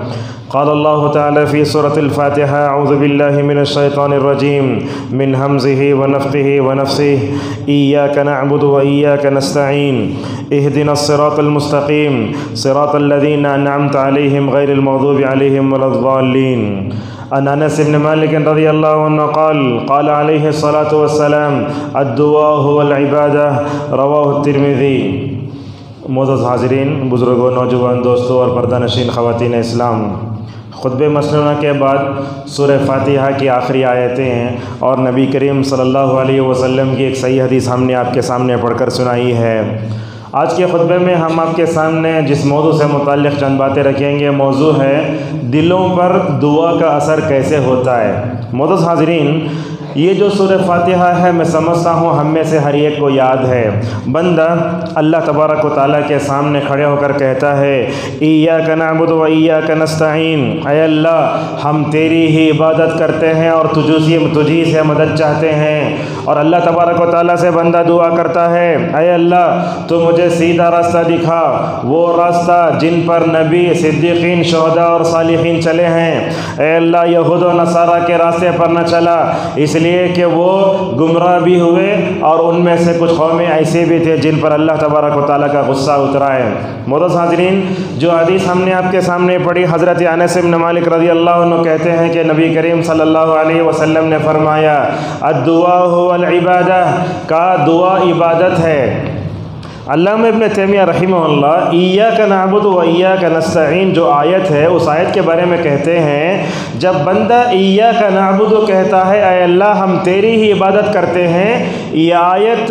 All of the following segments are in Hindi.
क़ाल अल्लाहु तआला फ़ी सूरतिल फ़ातिहा अऊज़ु बिल्लाहि मिनश शैतानिर रजीम मिन हमज़िहि व नफ़्ख़िहि व नफ़्सिहि इय्याका नअबुदु व इय्याका नस्तईन इहदिनस सिरातल मुस्तक़ीम सिरातल लज़ीना अनअमता अलैहिम गैरिल मग़ज़ूबि अलैहिम वलद्दाल्लीन। अन अनस इब्न मालिक रज़ियल्लाहु अन्हु क़ाल अलैहिस्सलातु वस्सलाम अद्दुआ हुवल इबादह रवाहु तिर्मिज़ी। मोअज़्ज़ज़ हाज़रीन, बुज़ुर्गों, नौजवान दोस्तों और पर्दानशीन ख़वातीन इस्लाम, खुतबे मसनूना के बाद सूरह फ़ातिहा की आखिरी आयतें हैं और नबी करीम सल्लल्लाहु अलैहि वसल्लम की एक सही हदीस हमने आपके सामने पढ़कर सुनाई है। आज के खुतबे में हम आपके सामने जिस मौजू से मुताल्लिक़ चंद बातें रखेंगे, मौजू है दिलों पर दुआ का असर कैसे होता है। मोअज़्ज़ज़ हाज़रीन, ये जो सूरह फ़ातिहा है, मैं समझता हूँ हम में से हर एक को याद है। बंदा अल्लाह तबारक व तआला के सामने खड़े होकर कहता है इय्याका नअबुदु व इय्याका नस्तईन, ऐ अल्लाह हम तेरी ही इबादत करते हैं और तुझी से मदद चाहते हैं। और अल्लाह तबारक व तआला से बंदा दुआ करता है ऐ अल्लाह तो मुझे सीधा रास्ता दिखा, वो रास्ता जिन पर नबी, सिद्दीक़ीन, शुहदा और सालिहीन चले हैं। ऐ अल्लाह यहूद व नसारा के रास्ते पर न चला, इसलिए कि वो गुमराह भी हुए और उनमें से कुछ कौमें ऐसे भी थे जिन पर अल्लाह तबारक व तआला का गुस्सा उतरा है। मोअज़्ज़ज़ हाज़रीन, जो हदीस हमने आपके सामने पढ़ी, हज़रत अनस इब्न मालिक रज़ियल्लाहु अन्हु कहते हैं कि नबी करीम सल्लल्लाहु अलैहि वसल्लम ने फरमाया अद्दुआ हुवल इबादह, का दुआ इबादत है। अल्लामा इब्न तैमिया रहिमहुल्लाह इय्याका नअबुदु व इय्याका नस्तईन जो आयत है, उस आयत के बारे में कहते हैं जब बंदा इय्याका नअबुदु कहता है ऐ अल्लाह हम तेरी ही इबादत करते हैं, ये आयत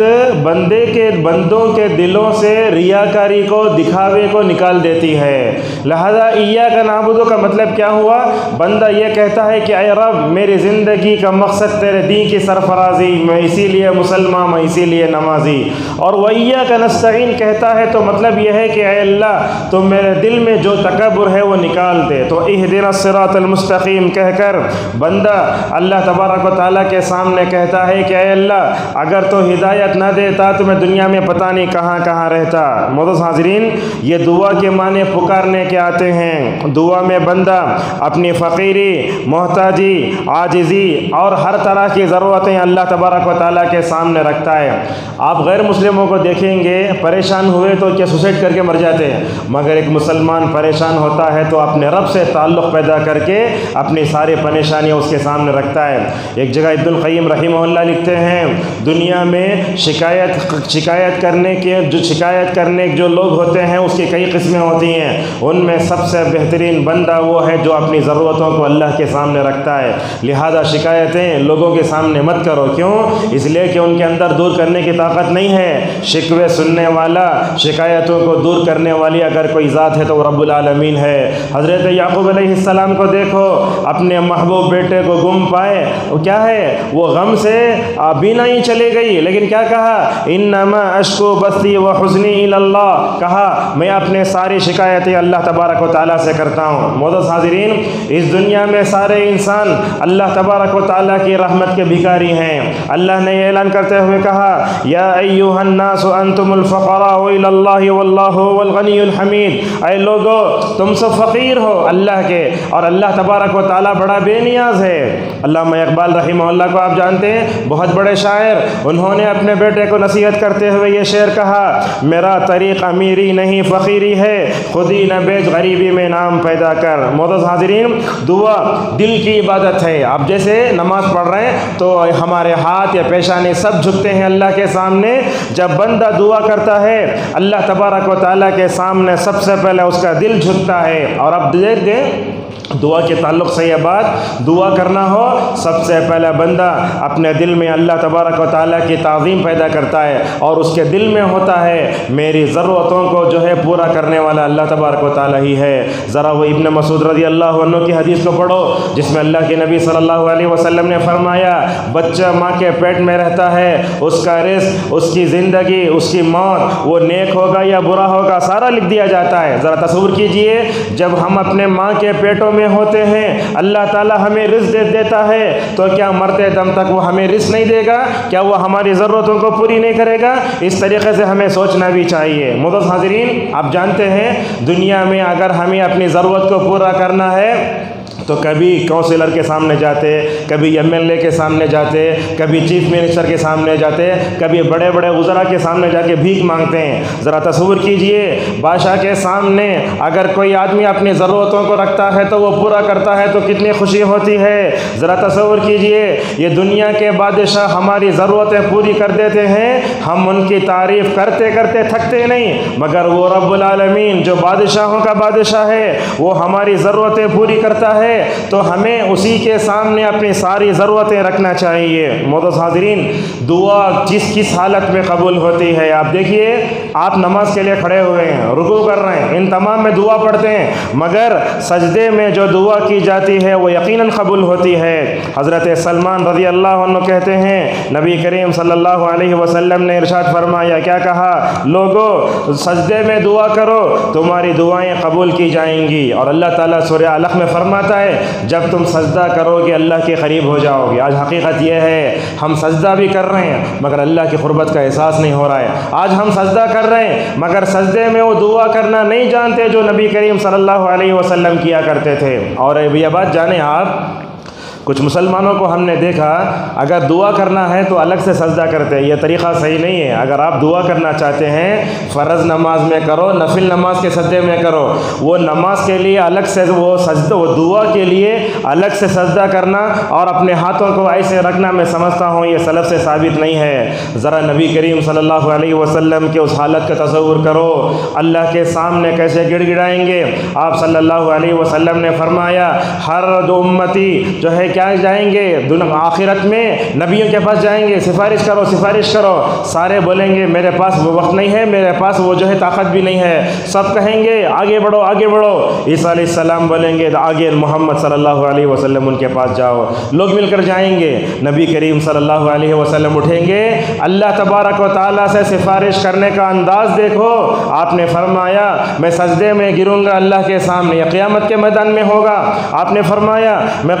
बंदों के दिलों से रियाकारी को, दिखावे को निकाल देती है। लिहाजा इय्याका नअबुदु का मतलब क्या हुआ? बंदा ये कहता है कि ऐ रब मेरी ज़िंदगी का मकसद तेरे दीन की सरफराजी, मैं इसीलिए मुसलमान, मैं इसीलिए नमाजी। और व इय्याका नस्तईन कहता है तो मतलब यह है कि ऐ अल्लाह तो मेरे दिल में जो तकब्बुर है वो निकाल दे। तो इहदिनस सिरातल मुस्तक़ीम कहकर बंदा अल्लाह तबारक व तआला के सामने कहता है कि ऐ अल्लाह अगर तो हिदायत ना देता तो मैं दुनिया में पता नहीं कहाँ कहाँ रहता। मोअज़्ज़ज़ हाज़रीन, ये दुआ के माने पुकारने के आते हैं। दुआ में बंदा अपनी फ़कीरी, मोहताजी, आजिज़ी और हर तरह की ज़रूरतें अल्लाह तबारक व तआला के सामने रखता है। आप गैर मुस्लिमों को देखेंगे परेशान हुए तो क्या सुसाइड करके मर जाते हैं, मगर एक मुसलमान परेशान होता है तो अपने रब से ताल्लुक़ पैदा करके अपनी सारी परेशानियाँ उसके सामने रखता है। एक जगह इब्नुल क़य्यिम रहिमहुल्लाह लिखते हैं दुनिया में शिकायत करने जो लोग होते हैं उसकी कई किस्में होती हैं, उनमें सबसे बेहतरीन बंदा वो है जो अपनी ज़रूरतों को अल्लाह के सामने रखता है। लिहाजा शिकायतें लोगों के सामने मत करो। क्यों? इसलिए कि उनके अंदर दूर करने की ताकत नहीं है। शिकवे सुनने वाला, शिकायतों को दूर करने वाली अगर कोई ज़ात है तो रब्बुल आलमीन है। हज़रत याक़ूब अलैहिस्सलाम को देखो, अपने महबूब बेटे को गुम पाए, वो क्या है, वो गम से बीना ही चली गई, लेकिन क्या कहा इन्नमा अश्कू बस्ती व हुज़्नी इलल्लाह, कहा मैं अपने सारी शिकायतें अल्लाह तबारक व तआला से करता हूँ। मोअज़्ज़ज़ हाज़रीन, इस दुनिया में सारे इंसान अल्लाह तबारक व तआला की रहमत के भिखारी हैं। अल्लाह ने ऐलान करते हुए कहा या अय्युहन नास अंतुमुल फ़क़राउ इलल्लाहि वल्लाहु हुवल गनियुल हमीद, ऐ लोगो तुम सब फ़कीर हो अल्लाह के और अल्लाह तबारक व तआला बड़ा बेनियाज है। अल्लामा इक़बाल रहिमहुल्लाह को आप जानते हैं, बहुत बड़े शायर, उन्होंने अपने बेटे को नसीहत करते हुए ये शेर कहा मेरा तरीक़ अमीरी नहीं फ़कीरी है, खुद ही न बेच गरीबी में नाम पैदा कर। मोअज़्ज़ज़ हाज़रीन, दुआ दिल की इबादत है। आप जैसे नमाज़ पढ़ रहे हैं तो हमारे हाथ या पेशानी सब झुकते हैं अल्लाह के सामने। जब बंदा दुआ करता है अल्लाह तबारक व तआला के सामने सबसे पहले उसका दिल झुकता है। और अब देख दें दुआ के ताल्लुक़ से यह बात, दुआ करना हो सबसे पहले बंदा अपने दिल में अल्लाह तबारक व तआला की ताज़ीम पैदा करता है और उसके दिल में होता है मेरी ज़रूरतों को जो है पूरा करने वाला अल्लाह तबारक व तआला ही है। ज़रा वो इब्न मसूद रज़ियल्लाहु अन्हु की हदीस को पढ़ो जिसमें अल्लाह के नबी सल्लल्लाहु अलैहि वसल्लम ने फरमाया बच्चा माँ के पेट में रहता है, उसका रिज़्क़, उसकी ज़िंदगी, उसकी मौत, वो नेक होगा या बुरा होगा सारा लिख दिया जाता है। ज़रा तसव्वुर कीजिए, जब हम अपने माँ के पेटों में होते हैं, अल्लाह ताला हमें रिज़्क़ देता है, तो क्या मरते दम तक वो हमें रिज़्क़ नहीं देगा? क्या वो हमारी ज़रूरतों को पूरी नहीं करेगा? इस तरीक़े से हमें सोचना भी चाहिए। मुअज़्ज़ज़ हाज़िरीन, आप जानते हैं दुनिया में अगर हमें अपनी ज़रूरत को पूरा करना है तो कभी काउंसिलर के सामने जाते, कभी एमएलए के सामने जाते, कभी चीफ मिनिस्टर के सामने जाते, कभी बड़े बड़े वज़रा के सामने जाके भीख मांगते हैं। ज़रा तस्वुर कीजिए, बादशाह के सामने अगर कोई आदमी अपनी ज़रूरतों को रखता है तो वो पूरा करता है तो कितनी खुशी होती है। ज़रा तस्वुर कीजिए, ये दुनिया के बादशाह हमारी ज़रूरतें पूरी कर देते हैं, हम उनकी तारीफ़ करते करते थकते नहीं, मगर वो रब्बुल आलमीन जो बादशाहों का बादशाह है वो हमारी ज़रूरतें पूरी करता है, तो हमें उसी के सामने अपनी सारी ज़रूरतें रखना चाहिए। मोअज़्ज़ज़ हाज़िरीन, दुआ किस हालत में कबूल होती है? आप देखिए, आप नमाज के लिए खड़े हुए हैं, रुकू कर रहे हैं, इन तमाम में दुआ पढ़ते हैं, मगर सजदे में जो दुआ की जाती है वो यकीनन कबूल होती है। हज़रत सलमान रज़ी अल्लाह अन्हु कहते हैं, नबी करीम सल्लल्लाहु अलैहि वसल्लम ने इरशाद फरमाया, क्या कहा? लोगो सजदे में दुआ करो, तुम्हारी दुआएं कबूल की जाएंगी। और अल्लाह ताला सूरह अलक़ में फरमाता है, जब तुम सजदा करोगे अल्लाह के करीब हो जाओगे। आज हकीकत यह है, हम सजदा भी कर रहे हैं मगर अल्लाह की क़ुर्बत का एहसास नहीं हो रहा है। आज हम सजदा कर रहे हैं मगर सजदे में वो दुआ करना नहीं जानते जो नबी करीम सल्लल्लाहु अलैहि वसल्लम किया करते थे। और ये बात जाने आप, कुछ मुसलमानों को हमने देखा, अगर दुआ करना है तो अलग से सजदा करते हैं। यह तरीक़ा सही नहीं है। अगर आप दुआ करना चाहते हैं फ़र्ज़ नमाज में करो, नफिल नमाज के सजदे में करो। वो नमाज के लिए अलग से वो दुआ के लिए अलग से सजदा करना और अपने हाथों को ऐसे रखना, मैं समझता हूँ ये सलफ़ से साबित नहीं है। ज़रा नबी करीम सल्लल्लाहु अलैहि वसल्लम के उस हालत का तसव्वुर करो, अल्लाह के सामने कैसे गिड़गिड़ाएंगे। आप सल्लल्लाहु अलैहि वसल्लम ने फरमाया, हर दो उम्मती जो है क्या जाएंगे आखिरत में, नबियों के पास जाएंगे, सिफारिश करो सिफारिश करो। सारे बोलेंगे मेरे पास वो वक्त नहीं है, मेरे पास वो जो है ताकत भी नहीं है। सब कहेंगे आगे बढ़ो आगे बढ़ो। ईसा अलैहिस्सलाम बोलेंगे आगे मोहम्मद सल्लल्लाहु अलैहि वसल्लम उनके पास जाओ। लोग मिलकर जाएंगे, नबी करीम सल्लल्लाहु अलैहि वसल्लम उठेंगे, अल्लाह तबारक व तआला से सिफारिश करने का अंदाज़ देखो। आपने फरमाया मैं सजदे में गिरूंगा अल्लाह के सामने, यह क़यामत के मैदान में होगा। आपने फरमाया मैं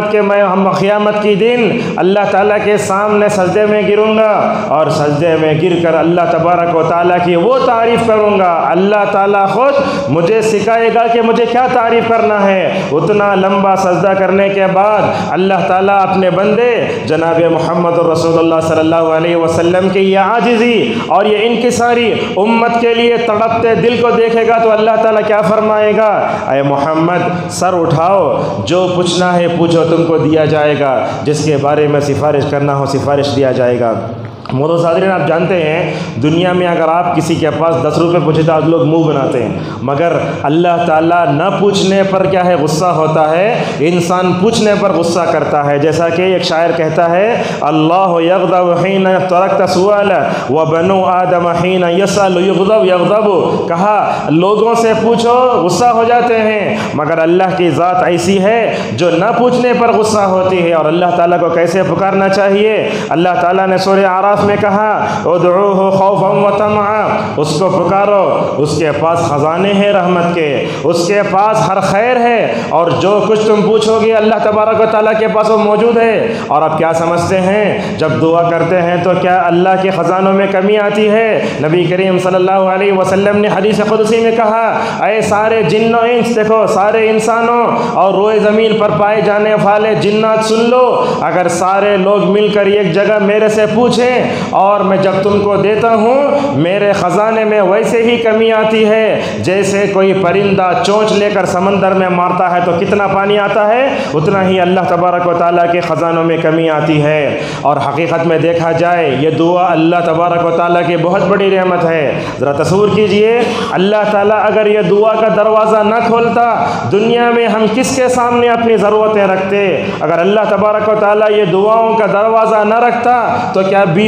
क़यामत की दिन अल्लाह ताला के सामने सजदे में गिरूंगा और सजदे में गिर कर अल्लाह तबारक व तआला की वो तारीफ़ करूंगा। अल्लाह ताला खुद मुझे सिखाएगा कि मुझे क्या तारीफ़ करना है। उतना लंबा सजदा करने के बाद अल्लाह ताला अपने बंदे जनाब मोहम्मद रसूलुल्लाह सल्लल्लाहु अलैहि वसल्लम की ये आजिज़ी और ये इनकिसारी उम्मत के लिए तड़पते दिल को देखेगा तो अल्लाह ताला क्या फरमाएगा, अय मोहम्मद सर उठाओ, जो पूछना है पूछो, तुमको दिया जाएगा, जिसके बारे में सिफारिश करना हो सिफारिश दिया जाएगा। मोहतरम सादरीन, आप जानते हैं दुनिया में अगर आप किसी के पास 10 रुपये पूछे तो आज लोग मुंह बनाते हैं, मगर अल्लाह ताला न पूछने पर क्या है गुस्सा होता है, इंसान पूछने पर गुस्सा करता है। जैसा कि एक शायर कहता है, अल्लाह यग़ज़बहीन तरकत सुआल व बनु आदम हीन यसअल यग़ज़ब। कहा लोगों से पूछो गुस्सा हो जाते हैं, मगर अल्लाह की ज़ात ऐसी है जो न पूछने पर गुस्सा होती है। और अल्लाह ताला को कैसे पुकारना चाहिए, अल्लाह ताला ने सूरह आराफ में कहा उदऊहु खौफन व तमआ, उसको पुकारो, उसके पास खजाने हैं रहमत के, उसके पास हर खैर है और जो कुछ तुम पूछोगे अल्लाह तबारक व तआला के पास वो मौजूद है। और आप क्या समझते हैं जब दुआ करते हैं तो क्या अल्लाह के ख़जानों में कमी आती है? नबी करीम सल्लल्लाहु अलैहि वसल्लम ने हदीस क़ुदसी में कहा, ऐ सारे जिन्नो इंस, देखो सारे इंसानों और रोए ज़मीन पर पाए जाने वाले जिन्नात सुन लो, अगर सारे लोग मिलकर एक जगह मेरे से पूछें और मैं जब तुमको देता हूँ मेरे ख़जाने में वैसे ही कमी आती है जैसे कोई परिंदा चोंच लेकर समंदर में मारता है तो कितना पानी आता है, उतना ही अल्लाह तबारक व तआला के ख़जानों में कमी आती है। और हकीकत में देखा जाए ये दुआ अल्लाह तबारक व तआला की बहुत बड़ी रहमत है। ज़रा तस्वुर कीजिए, अल्लाह ताला अगर ये दुआ का दरवाज़ा न खोलता दुनिया में हम किसके सामने अपनी ज़रूरतें रखते। अगर अल्लाह तबारक व तआला ये दुआओं का दरवाज़ा न रखता तो क्या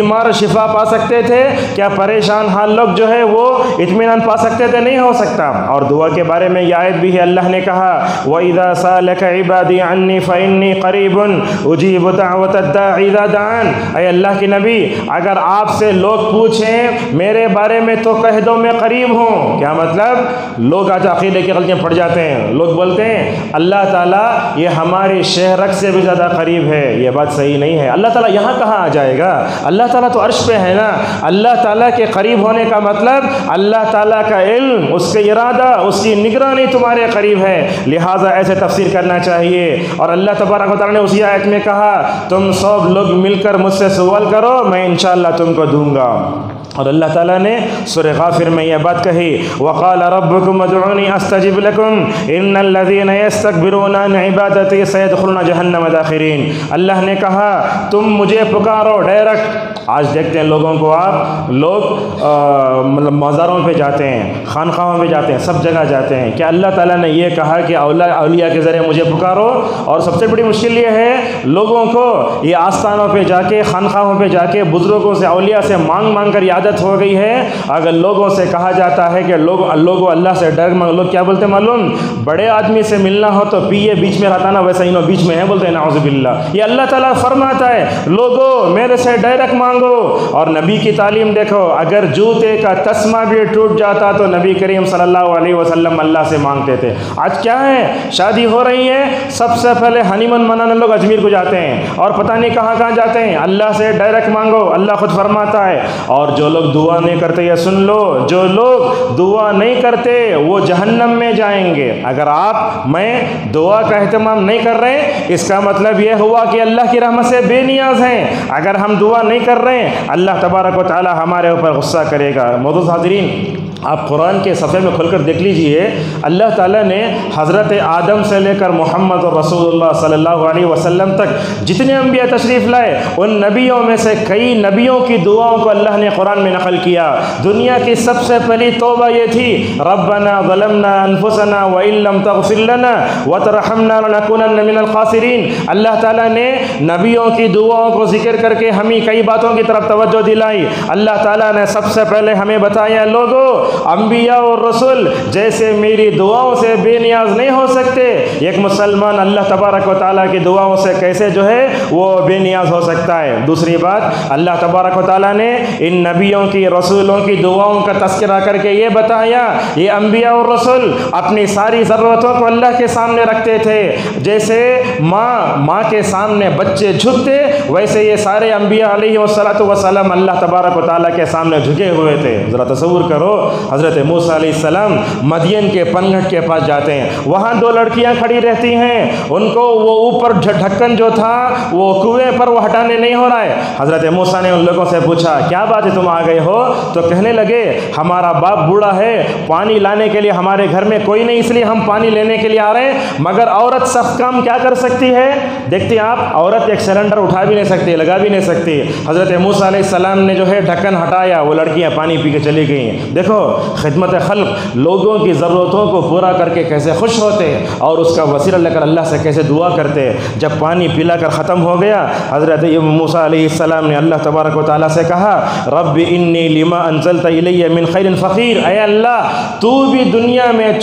बीमार शिफा पा सकते थे? क्या परेशान हाल लोग जो है वो इत्मीनान पा सकते थे? नहीं हो सकता। और दुआ के बारे में ये आयत भी है, अल्लाह ने कहा वइज़ा सालक इबादी अन्नी फ़इन्नी क़रीबुन उजीबु दाअवतद दाई इज़ा दाअन। ऐ अल्लाह के नबी, अगर आपसे लोग पूछें मेरे बारे में तो कह दो मैं करीब हूँ। क्या मतलब? लोग आज अक़ीदे की गलतियाँ पड़ जाते हैं। लोग बोलते हैं अल्लाह ताला ये हमारे शहरक से भी ज़्यादा करीब है। ये बात सही नहीं है। अल्लाह ताला यहाँ कहाँ आ जाएगा? अल्लाह ताला तो अर्श पे है ना। अल्लाह ताला के करीब होने का मतलब अल्लाह ताला का इल्म, उसके इरादा, उसकी निगरानी तुम्हारे करीब है। लिहाजा ऐसे तफसीर करना चाहिए। और अल्लाह तबारक व तआला ने उसी आयत में कहा तुम सब लोग मिलकर मुझसे सवाल करो, मैं इंशाअल्लाह तुमको दूंगा। और अल्लाह ताला ने सूरह गाफिर में यह बात कही वक़ाल रब्बुकुम उदऊनी अस्तजिब लकुम इन्नल लज़ीना यस्तकबिरूना अन इबादती सयदखुलूना जहन्नम दाखिरीन। अल्लाह ने कहा तुम मुझे पुकारो डायरेक्ट। आज देखते हैं लोगों को, आप लोग मतलब मज़ारों पे जाते हैं, खानखाहों पे जाते हैं, सब जगह जाते हैं। क्या अल्लाह ताला ने ये कहा कि औलिया के ज़रिए मुझे पुकारो? और सबसे बड़ी मुश्किल ये है लोगों को ये आस्थानों पे जाके, खानखाहों पे जाके बुज़ुर्गों से, औलिया से मांग मांग कर आदत हो गई है। अगर लोगों से कहा जाता है कि लोगों अल्लाह से डर मांग, लोग क्या बोलते हैं मालूम? बड़े आदमी से मिलना हो तो पिए बीच में रहता ना, वैसा इन्हों बीच में है, बोलते हैं नाउज़ुबिल्लाह। ये अल्लाह ताला फरमाता है लोगों मेरे से डायरेक्ट मांगो। और नबी की तालीम देखो, अगर जूते का तस्मा भी टूट जाता तो नबी करीम सल्लल्लाहु अलैहि वसल्लम अल्लाह से मांगते थे। आज क्या है, शादी हो रही है, सबसे पहले हनीमून मनाने लोग अजमीर को जाते हैं और पता नहीं कहाँ कहाँ जाते हैं। अल्लाह से डायरेक्ट मांगो, अल्लाह खुद फरमाता है। और जो लोग दुआ नहीं करते, ये सुन लो, जो लोग दुआ नहीं करते वो जहन्नम में जाएंगे। अगर आप मैं दुआ का एहतमाम नहीं कर रहे, इसका मतलब यह हुआ कि अल्लाह की रहमत से बेनियाज हैं। अगर हम दुआ नहीं कर रहे हैं, अल्लाह तबारक व तआला हमारे ऊपर गुस्सा करेगा। मोअज़्ज़िज़ हाज़रीन, आप कुरान के सफ़े में खुलकर देख लीजिए, अल्लाह ताला ने हज़रत आदम से लेकर मोहम्मद रसूलुल्लाह सल्लल्लाहु अलैहि वसल्लम तक जितने अंबिया तशरीफ़ लाए, उन नबियों में से कई नबियों की दुआओं को अल्लाह ने कुरान में नक़ल किया। दुनिया की सबसे पहली तौबा ये थी रब्बना ज़लमना अनफुसना व इल्लम तग़फ़िर लना व तरहमना लनकुनन्ना मिनल ख़ासिरीन। अल्लाह ताला ने नबियों की दुआओं को ज़िक्र करके हमें कई बातों की तरफ तवज्जो दिलाई। अल्लाह ताला ने सबसे पहले हमें बताया लोगों, अंबिया और रसूल जैसे मेरी दुआओं से बेनियाज नहीं हो सकते, एक मुसलमान अल्लाह तबारक व तआला की दुआओं से कैसे जो है वो बेनियाज हो सकता है। दूसरी बात, अल्लाह तबारक व तआला ने इन नबियों की, रसूलों की दुआओं का तज़किरा करके ये बताया, ये अंबिया और रसूल अपनी सारी ज़रूरतों को अल्लाह के सामने रखते थे। जैसे माँ के सामने बच्चे झुकते, वैसे ये सारे अंबिया अलैहिस्सलातु वस्सलाम अल्लाह तबारक व तआला के सामने झुके हुए थे। ज़रा तसव्वुर करो, हज़रत मूसा अलैहिस्सलाम मदियन के पनघट के पास जाते हैं, वहाँ दो लड़कियाँ खड़ी रहती हैं, उनको वो ऊपर ढक्कन जो था वो कुएं पर वो हटाने नहीं हो रहा है। हज़रत मूसा ने उन लोगों से पूछा क्या बात है, तुम आ गए हो? तो कहने लगे हमारा बाप बूढ़ा है, पानी लाने के लिए हमारे घर में कोई नहीं, इसलिए हम पानी लेने के लिए आ रहे हैं। मगर औरत सख्त काम क्या कर सकती है? देखते हैं आप, औरत एक सिलेंडर उठा भी नहीं सकती, लगा भी नहीं सकती। हज़रत मूसा अलैहिस्सलाम ने जो है ढक्कन हटाया, वो लड़कियाँ पानी पी के चली गई। देखो खिदमत खल्क़, लोगों की ज़रूरतों को पूरा करके कैसे खुश होते और उसका वसीला लेकर अल्लाह से कैसे दुआ करते। जब पानी पिलाकर ख़त्म हो गया, हज़रत मूसा अलैहिस्सलाम ने अल्लाह तबारक व तआला से कहा रब्बि इन्नी लिमा अंज़लता इलैया मिन खैरिन फ़क़ीर। ऐ अल्लाह, तू भी दुनिया में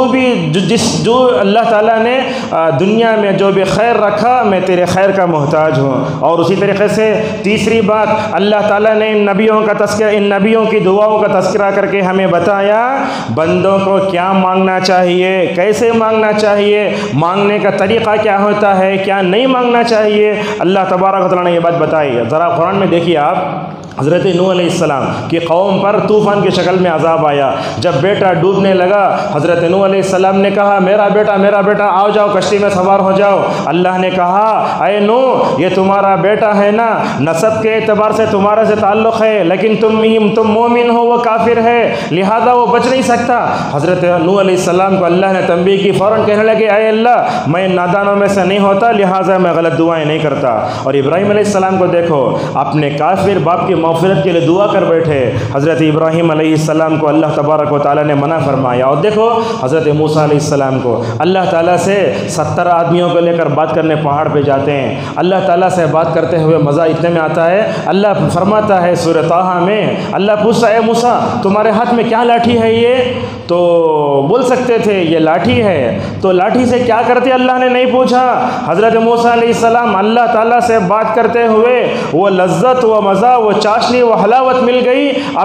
जो अल्लाह ताला ने दुनिया में जो भी खैर रखा, मैं तेरे खैर का मोहताज हूँ। और उसी तरीके से तीसरी बात, अल्लाह ताला ने इन नबियों का तज़किरा, इन नबियों की दुआओं का तज़किरा करके हमें बताया बंदों को क्या मांगना चाहिए, कैसे मांगना चाहिए, मांगने का तरीक़ा क्या होता है, क्या नहीं मांगना चाहिए। अल्लाह तबारक व तआला ने ये बात बताई। ज़रा कुरान में देखिए आप, हज़रत नूह अलैहिस्सलाम की कौम पर तूफ़ान की शक्ल में अज़ाब आया। जब बेटा डूबने लगा, हज़रत नूह अलैहिस्सलाम ने कहा मेरा बेटा आओ जाओ, कश्ती में सवार हो जाओ। अल्लाह ने कहा अय नूह, ये तुम्हारा बेटा है ना, नसब के एतबार से तुम्हारे से ताल्लुक़ है, लेकिन तुम मोमिन हो, वो काफिर है, लिहाजा वो बच नहीं सकता। हज़रत नूह अलैहिस्सलाम को अल्लाह ने तंबीह की, फ़ौरन कहने लगे अय अल्लाह, मैं नादानों में से नहीं होता, लिहाजा मैं गलत दुआएँ नहीं करता। और इब्राहीम अलैहिस्सलाम को देखो, अपने काफिर बाप की मग़फ़िरत के लिए दुआ कर बैठे। हज़रत इब्राहीम अलैहिस्सलाम को अल्लाह तबारक व तआला ने मना फरमाया। और देखो हज़रत मूसा अलैहिस्सलाम को अल्लाह ताला से 70 आदमियों को लेकर बात करने पहाड़ पे जाते हैं। अल्लाह ताला से बात करते हुए मज़ा इतने में आता है, अल्लाह फरमाता है सूरह ताहा में, अल्लाह पूछता है मूसा तुम्हारे हाथ में क्या लाठी है ये? तो बोल सकते थे ये लाठी है, तो लाठी से क्या करते अल्लाह ने नहीं पूछा। हज़रत मूसा अलैहिस्सलाम अल्लाह ताला से बात करते हुए वो लज्जत व मज़ा वो चाशनी व हलावत मिल गई,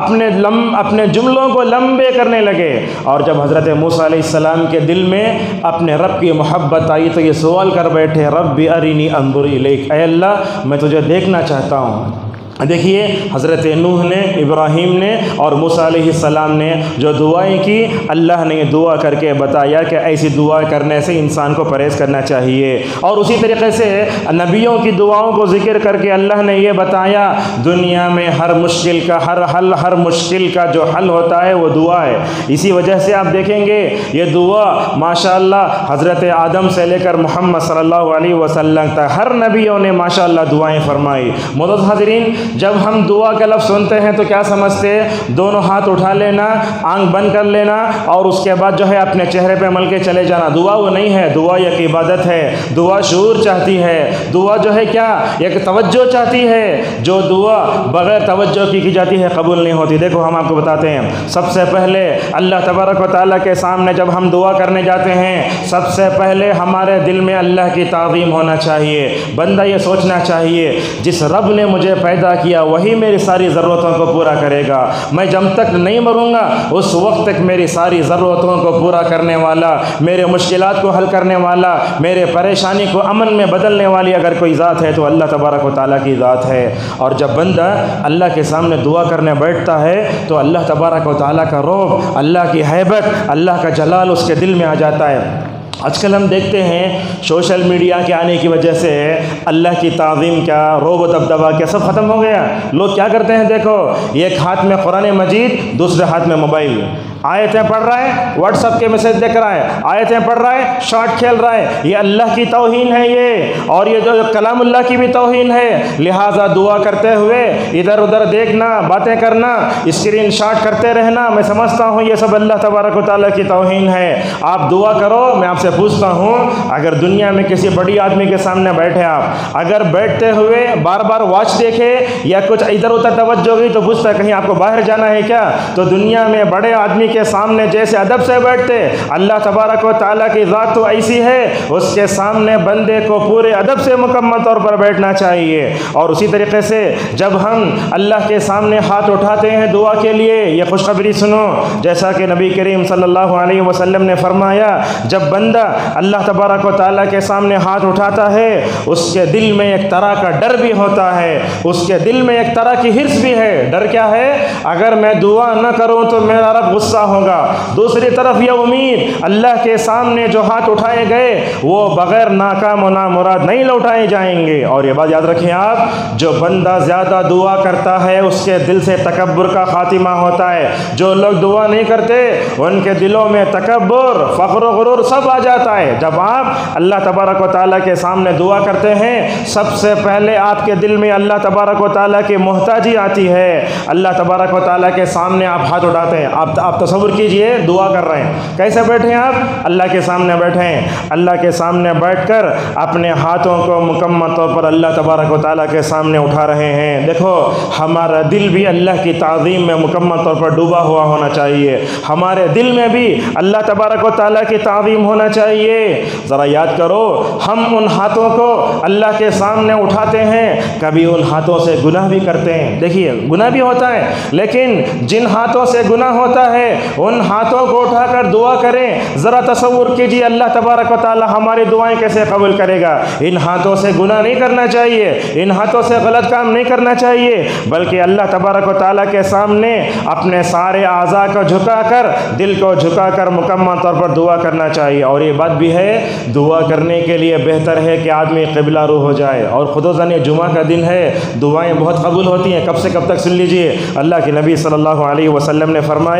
अपने जुमलों को लंबे करने लगे। और जब हज़रत मूसा अलैहिस्सलाम के दिल में अपने रब की मोहब्बत आई तो ये सवाल कर बैठे, रब्बी अरिनी अंजुर इलैक, ऐ अल्लाह मैं तुझे देखना चाहता हूँ। देखिए हज़रत नूह ने, इब्राहीम ने और मूसा अलैहिस्सलाम ने जो दुआएं की, अल्लाह ने दुआ करके बताया कि ऐसी दुआ करने से इंसान को परहेज़ करना चाहिए। और उसी तरीक़े से नबियों की दुआओं को ज़िक्र करके अल्लाह ने ये बताया दुनिया में हर मुश्किल का हर मुश्किल का जो हल होता है वो दुआ है। इसी वजह से आप देखेंगे ये दुआ माशाअल्लाह हज़रत आदम से लेकर मोहम्मद सल्लल्लाहु अलैहि वसल्लम तक हर नबियों ने माशाअल्लाह दुआएं फरमाई। मोअज़्ज़ज़ हाज़रीन, जब हम दुआ का लफ्ज़ सुनते हैं तो क्या समझते हैं? दोनों हाथ उठा लेना, आंख बंद कर लेना और उसके बाद जो है अपने चेहरे पे मल के चले जाना। दुआ वो नहीं है, दुआ एक इबादत है। दुआ शऊर चाहती है, दुआ जो है क्या एक तवज्जो चाहती है। जो दुआ बग़ैर तवज्जो की जाती है कबूल नहीं होती। देखो हम आपको बताते हैं, सबसे पहले अल्लाह तबारक व तआला के सामने जब हम दुआ करने जाते हैं, सबसे पहले हमारे दिल में अल्लाह की ताज़ीम होना चाहिए। बंदा ये सोचना चाहिए जिस रब ने मुझे पैदा किया वही मेरी सारी ज़रूरतों को पूरा करेगा। मैं जब तक नहीं मरूंगा उस वक्त तक मेरी सारी ज़रूरतों को पूरा करने वाला, मेरे मुश्किलात को हल करने वाला, मेरे परेशानी को अमन में बदलने वाली अगर कोई ज़ात है तो अल्लाह तबारक व तआला की ज़ात है। और जब बंदा अल्लाह के सामने दुआ करने बैठता है तो अल्लाह तबारक व तआला का रौब, अल्लाह की हैबत, अल्लाह का जलाल उसके दिल में आ जाता है। आजकल हम देखते हैं सोशल मीडिया के आने की वजह से अल्लाह की ताज़ीम क्या, रोब दबदबा क्या सब ख़त्म हो गया। लोग क्या करते हैं, देखो एक हाथ में कुरान मजीद, दूसरे हाथ में मोबाइल, आयतें पढ़ रहा है, व्हाट्सअप के मैसेज देख रहा है, आयतें पढ़ रहा है, शॉर्ट खेल रहा है। ये अल्लाह की तौहीन है ये, और ये जो कलामुल्लाह की भी तौहीन है। लिहाजा दुआ करते हुए इधर उधर देखना, बातें करना, स्क्रीन शॉट करते रहना, मैं समझता हूँ ये सब अल्लाह तबारक व तआला की तौहीन है। आप दुआ करो। मैं आपसे पूछता हूँ, अगर दुनिया में किसी बड़ी आदमी के सामने बैठे आप, अगर बैठते हुए बार बार वॉच देखे या कुछ इधर उधर तवज्जो गई तो पूछता कहीं आपको बाहर जाना है क्या? तो दुनिया में बड़े आदमी के सामने जैसे अदब से बैठते, अल्लाह तबारक व तआला की ज़ात तो ऐसी है, उसके सामने बंदे को पूरे अदब से मुकम्मल तौर पर बैठना चाहिए। और उसी तरीके से जब हम अल्लाह के सामने हाथ उठाते हैं दुआ के लिए, ये खुशखबरी सुनो, जैसा कि नबी करीम सल्लल्लाहु अलैहि वसल्लम ने फरमाया, जब बंदा अल्लाह तबारक व तआला के सामने हाथ उठाता है उसके दिल में एक तरह का डर भी होता है, उसके दिल में एक तरह की हिर्स भी है। डर क्या है? अगर मैं दुआ न करूं तो मेरा रब गुस्सा होगा। दूसरी तरफ यह उम्मीद, अल्लाह के सामने जो हाथ उठाए गए वो बगैर नाकाम व नामुराद नहीं लौटाए जाएंगे। और ये बात याद रखें आप, जो बंदा ज़्यादा दुआ करता है उसके दिल से तकब्बुर का खातिमा होता है। जो लोग दुआ नहीं करते उनके दिलों में तकब्बुर, फ़ख्र व गुरूर सब आ जाता है। जब आप अल्लाह तबारक व तआला के सामने दुआ करते हैं, सबसे पहले आपके दिल में अल्लाह तबारक व तआला की मोहताजी आती है। अल्लाह तबारक व तआला के सामने आप हाथ उठाते हैं, आप तसव्वुर कीजिए दुआ कर रहे हैं। कैसे बैठे हैं आप? अल्लाह के सामने बैठे हैं। अल्लाह के सामने बैठकर अपने हाथों को मुकम्मल तौर पर अल्लाह तबारक व तआला के सामने उठा रहे हैं। देखो हमारा दिल भी अल्लाह की ताज़ीम में मुकम्मल तौर पर डूबा हुआ होना चाहिए। हमारे दिल में भी अल्लाह तबारक व तआला की ताज़ीम होना चाहिए। ज़रा याद करो, हम उन हाथों को अल्लाह के सामने उठाते हैं, कभी उन हाथों से गुनाह भी करते हैं। देखिए गुनाह भी होता है, लेकिन जिन हाथों से गुनाह होता है उन हाथों को उठाकर दुआ करें। ज़रा तसव्वुर कीजिए अल्लाह तबारक व तआला हमारी दुआएं कैसे कबूल करेगा। इन हाथों से गुनाह नहीं करना चाहिए, इन हाथों से गलत काम नहीं करना चाहिए, बल्कि अल्लाह तबारक व तआला के सामने अपने सारे आज़ा को झुकाकर, दिल को झुकाकर मुकम्मल तौर पर दुआ करना चाहिए। और ये बात भी है, दुआ करने के लिए बेहतर है कि आदमी क़िबला रू हो जाए। और खुसूसन ये जुमा का दिन है, दुआएं बहुत कबूल होती हैं। कब से कब तक सुन लीजिए, अल्लाह के नबी सल्लल्लाहु अलैहि वसल्लम ने फरमाया,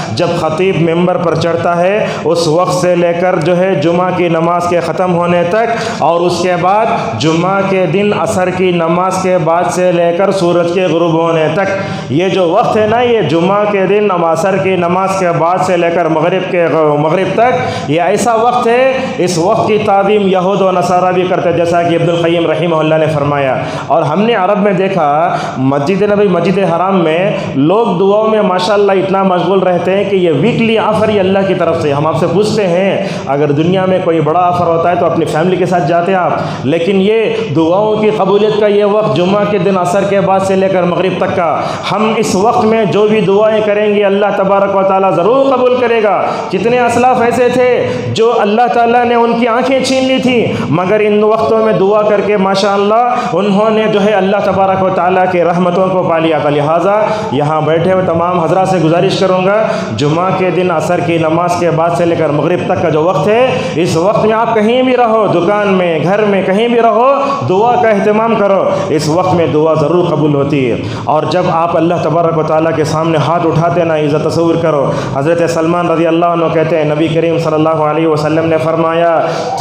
जब ख़तीब मेंबर पर चढ़ता है उस वक्त से लेकर जो है जुमा की नमाज के ख़त्म होने तक, और उसके बाद जुमा के दिन असर की नमाज के बाद से लेकर सूरज के गुरूब होने तक, ये जो वक्त है ना, ये जुमा के दिन असर की नमाज के बाद से लेकर मगरिब तक, ये ऐसा वक्त है, इस वक्त की ताज़ीम यहूद व नसारा भी करते, जैसा कि इब्नुल क़य्यिम रहमहुल्लाह ने फरमाया। और हमने अरब में देखा, मस्जिद नबी मस्जिद हराम में लोग दुआओं में माशाअल्लाह इतना मशगूल रहते हैं कि ये वीकली ऑफ़र ही अल्लाह की तरफ से। हम आपसे पूछते हैं, अगर दुनिया में कोई बड़ा ऑफ़र होता है तो अपनी फैमिली के साथ जाते हैं आप, लेकिन ये दुआओं की कबूलियत का ये वक्त जुमा के दिन असर के बाद से लेकर मगरिब तक का, हम इस वक्त में जो भी दुआएं करेंगे अल्लाह तबारक व तआला ज़रूर कबूल करेगा। कितने असलाफ ऐसे थे जो अल्लाह ताला ने उनकी आंखें छीन ली थी, मगर इन वक्तों में दुआ करके माशाअल्लाह उन्होंने जो है अल्लाह तबारक व तआला के रहमतों को पा लिया था। लिहाजा यहाँ बैठे हुए तमाम हज़रात से गुजारिश करूँगा, जुमा के दिन असर की नमाज के बाद से लेकर मगरिब तक का जो वक्त है, इस वक्त में आप कहीं भी रहो, दुकान में, घर में, कहीं भी रहो, दुआ का अहतमाम करो। इस वक्त में दुआ ज़रूर कबूल होती है। और जब आप अल्लाह तबारक व तआला के सामने हाथ उठाते ना, इज़्ज़त तस्वीर करो, हज़रत सलमान रज़ी अल्लाह अन्हु कहते हैं, नबी करीम सल्लल्लाहु अलैहि वसल्लम ने फरमाया,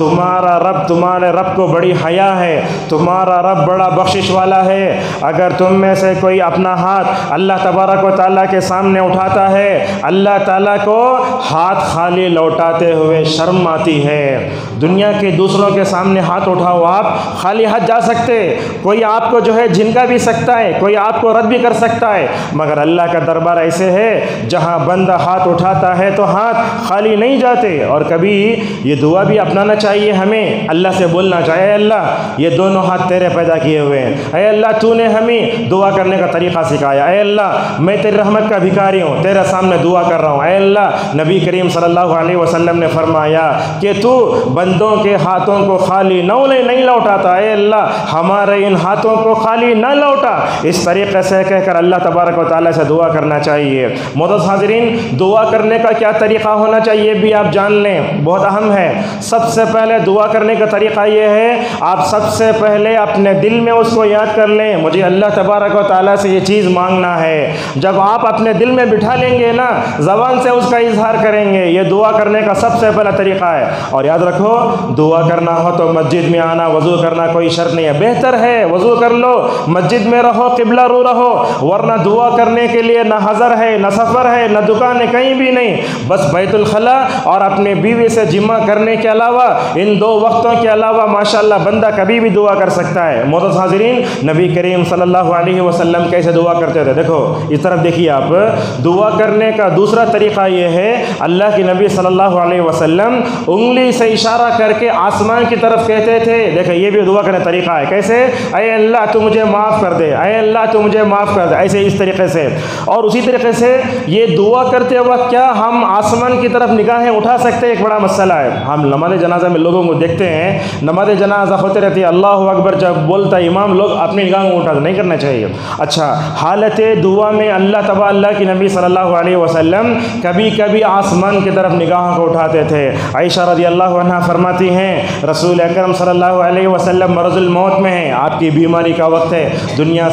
तुम्हारे रब को बड़ी हया है, तुम्हारा रब बड़ा बख्शिश वाला है। अगर तुम में से कोई अपना हाथ अल्लाह तबारक व तआला के सामने उठाता है, अल्लाह ताला को हाथ खाली लौटाते हुए शर्म आती है। दुनिया के दूसरों के सामने हाथ उठाओ, आप खाली हाथ जा सकते, कोई आपको जो है झिनका भी सकता है, कोई आपको रद्द भी कर सकता है, मगर अल्लाह का दरबार ऐसे है जहां बंदा हाथ उठाता है तो हाथ खाली नहीं जाते। और कभी ये दुआ भी अपनाना चाहिए, हमें अल्लाह से बोलना चाहिए, अल्लाह ये दोनों हाथ तेरे पैदा किए हुए हैं, अरे अल्लाह तूने हमें दुआ करने का तरीक़ा सिखाया, अरे अल्लाह मैं तेरी रहमत का भिखारी हूँ, तेरे सामने दुआ कर रहा हूँ। अरे अल्लाह, नबी करीम सल्लल्लाहु अलैहि वसल्लम ने फरमाया कि तू बंदों के हाथों को खाली नहीं लौटाता, अरे अल्लाह हमारे इन हाथों को खाली न लौटा। इस तरीक़े से कहकर अल्लाह तबारक व तआला से दुआ करना चाहिए। मोअज़्ज़ज़ हाज़िरीन, दुआ करने का क्या तरीक़ा होना चाहिए भी आप जान लें, बहुत अहम है। सबसे पहले दुआ करने का तरीक़ा ये है, आप सबसे पहले अपने दिल में उसको याद कर लें, मुझे अल्लाह तबारक व तआला से ये चीज़ मांगना है। जब आप अपने दिल में बिठा लेंगे ना, ज़बान से उसका इजहार करेंगे, ये दुआ करने का सबसे पहला तरीक़ा है। और याद रखो, दुआ करना हो तो मस्जिद में आना, वज़ू करना कोई शर्त नहीं है, बेहतर है वज़ू कर लो, मस्जिद में रहो, क़िबला रू रहो, वरना दुआ करने के लिए ना हज़र है, ना सफ़र है, ना दुकान है, कहीं भी नहीं, बस बैतुल खला और अपने बीवी से जिमा करने के अलावा, इन दो वक्तों के अलावा माशाअल्लाह बंदा कभी भी दुआ कर सकता है। मोअज़्ज़ज़ हाज़िरीन, नबी करीम सल्लल्लाहु अलैहि वसल्लम कैसे दुआ करते थे, देखो इस तरफ देखिए आप। दुआ करने का दूसरा तरीक़ा ये है, अल्लाह के नबी सल्लल्लाहु अलैहि वसल्लम उंगली से इशारा करके आसमान की तरफ कहते थे। देखो ये भी दुआ करने का तरीक़ा है, कैसे, अय अल्लाह तू मुझे माफ़ कर दे, अय अल्लाह तू मुझे माफ़ कर दे, ऐसे इस तरीक़े से। और उसी तरीक़े से ये दुआ करते वक्त क्या हम आसमान की तरफ निगाहें उठा सकते हैं, एक बड़ा मसला है। हम नमाज जनाजा में लोगों को देखते हैं, नमाज जनाजा होते रहती है, अल्लाहु अकबर जब बोलता है इमाम, लोग अपनी निगाहों को उठाते, नहीं करना चाहिए। अच्छा, हालत दुआ में अल्लाह की नबी सल्लल्लाहु अलैहि वसल्लम कभी कभी आसमान की तरफ निगाहों को उठाते थे। आयशा रज़ियल्लाहु अन्हा फरमाती हैं, रसूल अकरम सल्लल्लाहु अलैहि वसल्लम मरज़ुल मौत में हैं, आपकी बीमारी का वक्त है, दुनिया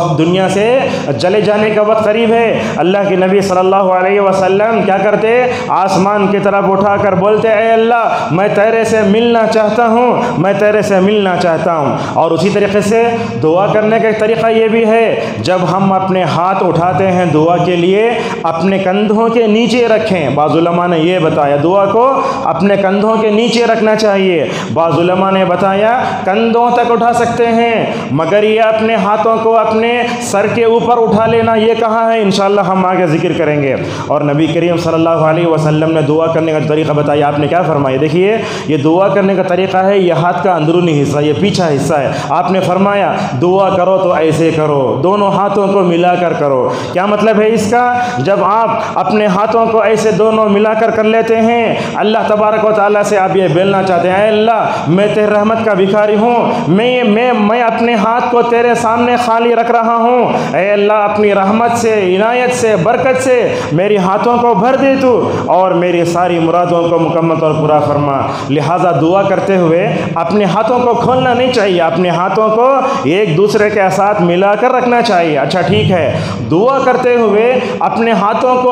से चले जाने का वक्त करीब है। अल्लाह के नबी सल्लल्लाहु अलैहि वसल्लम क्या करते, आसमान की तरफ उठाकर बोलते, ऐ अल्लाह मैं तेरे से मिलना चाहता हूँ, मैं तेरे से मिलना चाहता हूँ। और उसी तरीके से दुआ करने का तरीक़ा ये भी है, जब हम अपने हाथ उठाते हैं दुआ के लिए, अपने कंधों के नीचे रखें। बाज़ उलमा ने ये बताया दुआ को अपने कंधों के नीचे रखना चाहिए। बाज़ उलमा ने बताया कंधों तक उठा सकते हैं, मगर ये अपने हाथों को अपने सर के ऊपर उठा लेना ये कहाँ है, इंशाअल्लाह हम आगे जिक्र करेंगे। और नबी करीम सल्लल्लाहु अलैहि वसल्लम ने दुआ करने का तरीक़ा बताया, आपने क्या फरमाया, देखिए ये दुआ करने का तरीक़ा है, ये हाथ का अंदरूनी हिस्सा, ये पीछा हिस्सा है। आपने फरमाया दुआ करो तो ऐसे करो, दोनों हाथों को मिलाकर करो। क्या मतलब है इसका, जब आप अपने हाथों को ऐसे दोनों मिलाकर कर लेते हैं, अल्लाह तबारक व तआला से आप ये बोलना चाहते हैं, अल्लाह मैं तेरे रहमत का भिखारी हूँ, मैं अपने हाथ को तेरे सामने खाली रख रहा हूँ, ऐ अल्लाह अपनी रहमत से, इनायत से, बरकत से मेरी हाथों को भर दे तू और मेरी सारी मुरादों को मुकम्मल और पूरा फरमा। लिहाजा दुआ करते हुए अपने हाथों को खोलना नहीं चाहिए, अपने हाथों को एक दूसरे के साथ मिलाकर रखना चाहिए। अच्छा ठीक है, दुआ करते हुए अपने हाथों को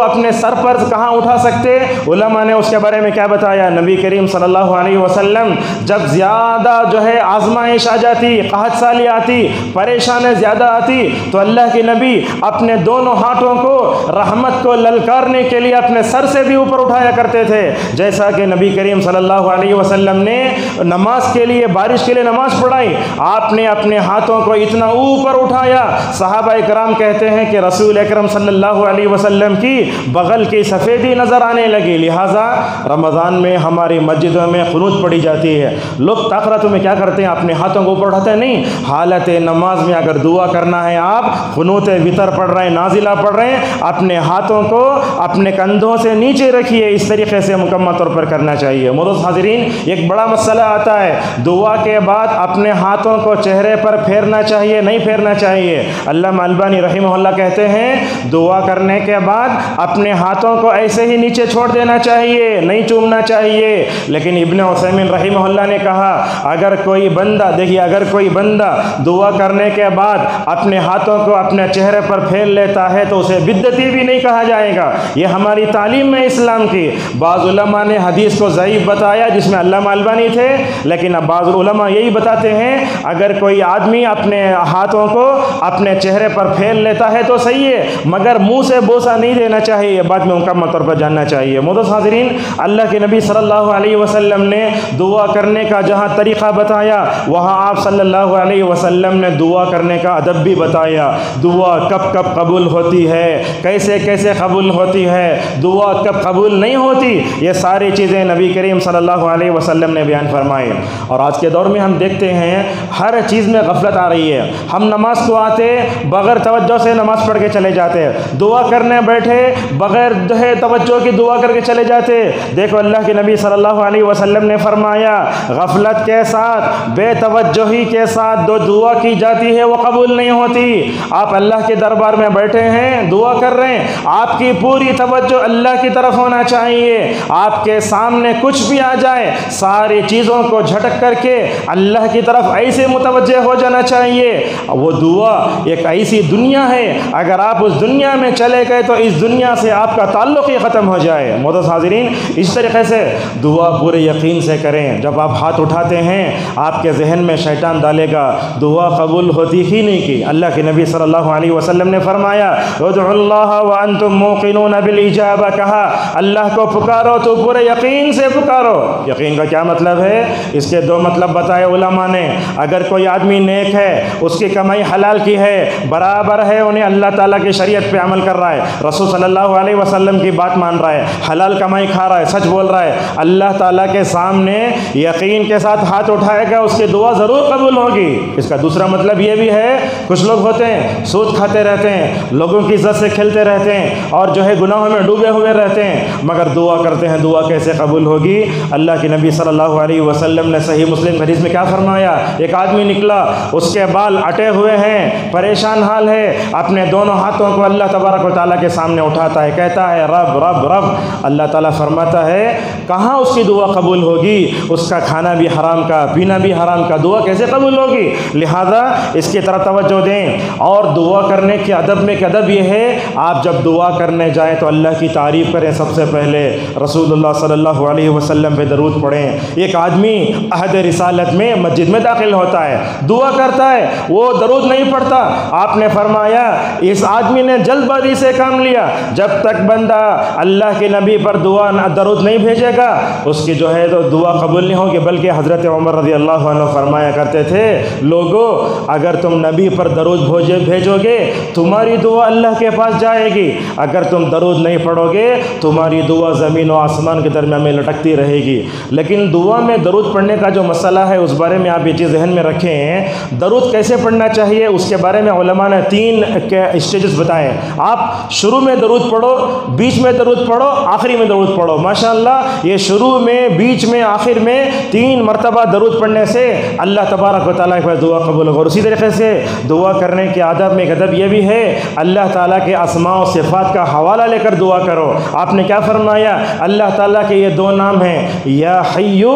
अपने सर पर कहाँ उठा सकते? उलमा ने उसके बारे में क्या बताया? नबी करीम सल्लल्लाहु अलैहि वसल्लम जब ज़्यादा जो है आजमाइश आ जाती, कहत साली आती, परेशानी ज़्यादा आती, तो अल्लाह के नबी अपने दोनों हाथों को रहमत को ललकारने के लिए अपने सर से भी ऊपर उठाया करते थे। जैसा कि नबी करीम सल्लल्लाहु अलैहि वसल्लम ने नमाज के लिए, बारिश के लिए नमाज पढ़ाई, आपने अपने हाथों को इतना ऊपर उठाया, सहाबा इकराम कहते हैं कि रसूल अकरम सल्लल्लाहु अलैहि वसल्लम की बगल की सफ़ेदी नज़र आने लगी। लिहाजा रमज़ान में हमारी मस्जिदों में क़ुनूत पढ़ी जाती है। लोग ताक़रातों में क्या करते हैं? अपने हाथों को ऊपर उठाते हैं। नहीं, हालत नमाज में अगर दुआ करना है, आप क़ुनूत वितर पढ़ रहे हैं, नाजिला पढ़ रहे हैं, अपने हाथों को अपने कंधों से नीचे रखिए। इस तरीके से मुकम्मल तौर पर करना चाहिए। मोअज़्ज़ज़ हाज़रीन, एक बड़ा मसला आता है, दुआ के बाद अपने हाथों को चेहरे पर फेरना चाहिए, नहीं फेरना चाहिए। अल्लामा अलबानी रहमहुल्लाह कहते हैं दुआ करने के बाद अपने हाथों को ऐसे ही नीचे छोड़ देना चाहिए, नहीं चूमना चाहिए। लेकिन इब्न उसैमीन रहमहुल्लाह ने कहा अगर कोई बंदा, देखिए, अगर कोई बंदा दुआ करने के बाद अपने हाथों को अपने चेहरे पर फेर लेता है तो उसे बिद्दती भी नहीं कहा जाएगा। ये हमारी तालीम में इस्लाम की। बाज़ उलमा ने हदीस को ज़ईफ़ बताया जिसमें अल्लामा अलबानी थे, लेकिन अब बाज़ उलमा यही बताते हैं अगर कोई आदमी अपने हाथों को अपने चेहरे पर फेर लेता है तो सही है, मगर मुंह से बोसा नहीं देना चाहिए, बाद में मुकम्मल तौर पर जानना चाहिए। मोअज़्ज़ज़ हाज़रीन, अल्लाह के नबी सल्लल्लाहु अलैहि वसल्लम ने दुआ करने का जहाँ तरीक़ा बताया, वहाँ आप सल्लल्लाहु अलैहि वसल्लम ने दुआ करने का अदब भी बताया। दुआ कब कब कबूल होती है, कैसे कैसे कबूल होती है, दुआ कब कबूल नहीं होती, ये सारी चीज़ें नबी करीम सल्लल्लाहु अलैहि वसल्लम ने बयान फरमाई। और आज के दौर में हम देखते हैं हर चीज़ में गफलत आ रही है। हम नमाज को आते बग़ैर तवज्जो से नमाज पढ़ के चले जाते हैं, दुआ करने बैठे बग़ैर जो है तवज्जो की दुआ करके चले जाते। देखो अल्लाह के नबी सल्लल्लाहु अलैहि वसल्लम ने फरमाया गफलत के साथ, बेतवज्जोही के साथ जो दुआ की जाती है वो कबूल नहीं होती। आप अल्लाह के दरबार में बैठे हैं, दुआ कर रहे हैं, आपकी पूरी तवज्जो अल्लाह की तरफ होना चाहिए। आपके सामने कुछ भी आ जाए, सारी चीज़ों को झटक करके अल्लाह की तरफ ऐसे मुतवज्जे हो जाना चाहिए। वो दुआ एक ऐसी दुनिया है, अगर आप उस दुनिया में चले गए तो इस दुनिया से आपका ताल्लुक़ ही ख़त्म हो जाए। मोअज़्ज़ज़ हाज़रीन, इस तरीक़े से दुआ पूरे यकीन से करें। जब आप हाथ उठाते हैं आपके जहन में शैतान डालेगा दुआ कबूल होती ही नहीं की। अल्लाह के नबी सल्लल्लाहु अलैहि वसल्लम ने फरमाया उदउल्लाह व अंतुम मूक़िनून बिल इजाबा, कहा अल्लाह को पुकारो तो पूरे यकीन से पुकारो। यकीन का क्या मतलब है? इसके दो मतलब बताए उलमा ने। अगर कोई आदमी नेक है, उसकी कमाई हलाल की है, बराबर है उन्हें अल्लाह ताला की शरीयत पे अमल कर रहा है, रसूल सल्लल्लाहु अलैहि वसल्लम की बात मान रहा है, हलाल कमाई खा रहा है, सच बोल रहा है, अल्लाह ताला के सामने यकीन के साथ हाथ उठाएगा, उसकी दुआ ज़रूर कबूल होगी। इसका दूसरा मतलब ये भी है, कुछ लोग होते हैं सूद खाते रहते हैं, लोगों की इज्जत से खेलते रहते हैं और जो है गुनाहों में डूबे हुए रहते हैं, मगर दुआ करते हैं, दुआ कैसे कबूल होगी? अल्लाह के नबी सल्लल्लाहु अलैहि वसल्लम ने सही मुस्लिम हदीस में क्या फरमाया? एक आदमी निकला, उसके बाल अटे हुए हैं, परेशान हाल है, अपने दोनों हाथों को अल्लाह तबारक व तआला के सामने उठाता है, कहता है रब रब रब। अल्लाह ताला फरमाता है कहाँ उसकी दुआ कबूल होगी? उसका खाना भी हराम का, पीना भी हराम का, दुआ कैसे कबूल होगी? लिहाजा इसकी तरफ तवज्जो दें। और दुआ करने के अदब में अदब ये है, आप जब दुआ करने जाएँ तो अल्लाह की तारीफ़ करें। सबसे पहले रसूलुल्लाह सल्लल्लाहु अलैहि वसल्लम पे दरूद पढ़ें। एक आदमी अहद रिसालत में मस्जिद में दाखिल होता है, दुआ करता है, वो दरूद नहीं पढ़ता। आपने फरमाया इस आदमी ने जल्दबाजी से काम लिया। जब तक बंदा अल्लाह के नबी पर दुआ दरूद नहीं भेजेगा उसकी जो है तो दुआ कबूल नहीं होगी। बल्कि हज़रत उमर रज़ियल्लाहु अन्हु फरमाया करते थे, लोगों अगर तुम नबी पर दरूद भेजोगे तुम्हारी दुआ अल्लाह के पास जाएगी, अगर तुम दरूद नहीं पढ़ोगे तुम्हारी दुआ ज़मीन और आसमान के दरमियान में लटकती रहेगी। लेकिन दुआ में दरूद पढ़ने का जो मसला है उस बारे में आप ये चीज़ जहन में रखें। दरूद कैसे पढ़ना चाहिए उसके बारे में उलमा ने 3 के स्टेजेस बताए। आप शुरू में दरूद पढ़ो, बीच में दरूद पढ़ो, आखिरी में दरूद पढ़ो। माशाअल्लाह ये शुरू में, बीच में, आखिर में 3 मरतबा दरूद पढ़ने से अल्लाह तबारक व तआला के पास दुआ कबूल होगा। और उसी तरीके से दुआ करने के आदब में एक अदब यह भी है, अल्लाह ताला के अस्मा और सिफ़ात का हवाला लेकर दुआ करो। आपने क्या फरमाया? अल्लाह ताला के ये 2 नाम हैं, या हय्यु या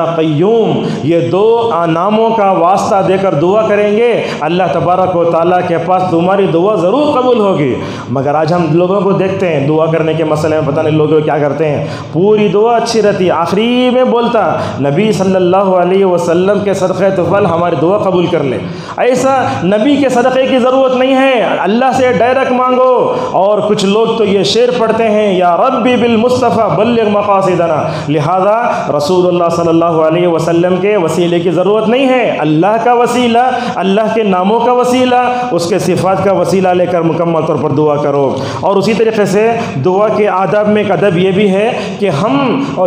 क़य्यूम, ये दो नामों का वास्ता देकर दुआ करेंगे, अल्लाह तबारक व तआला के पास तुम्हारी दुआ ज़रूर कबूल होगी। मगर आज हम लोगों को देखते हैं दुआ करने के मसले में पता नहीं लोग क्या करते हैं, पूरी दुआ अच्छी रहती, आखिरी में बोलता नबी सल्लल्लाहु अलैहि वसल्लम के सदक़े तुफ़ल हमारी दुआ कबूल कर ले। ऐसा नबी के सदक़े की ज़रूरत नहीं है, अल्लाह से डायरेक्ट मांगो। और कुछ लोग तो ये शेर पढ़ते हैं, या रब्बी बिल मुस्तफ़ा बल्लिग़ मक़ासिदना, लिहाजा रसूलुल्लाह सल्लल्लाहु अलैहि वसल्लम के वसीले की ज़रूरत नहीं है, अल्लाह का वसीला, अल्लाह के नामों का वसीला, उसके सिफ़ात का वसीला लेकर मुकम्मल तौर पर दुआ करो। और उसी तरीके से दुआ के आदाब में एक अदब ये भी है कि हम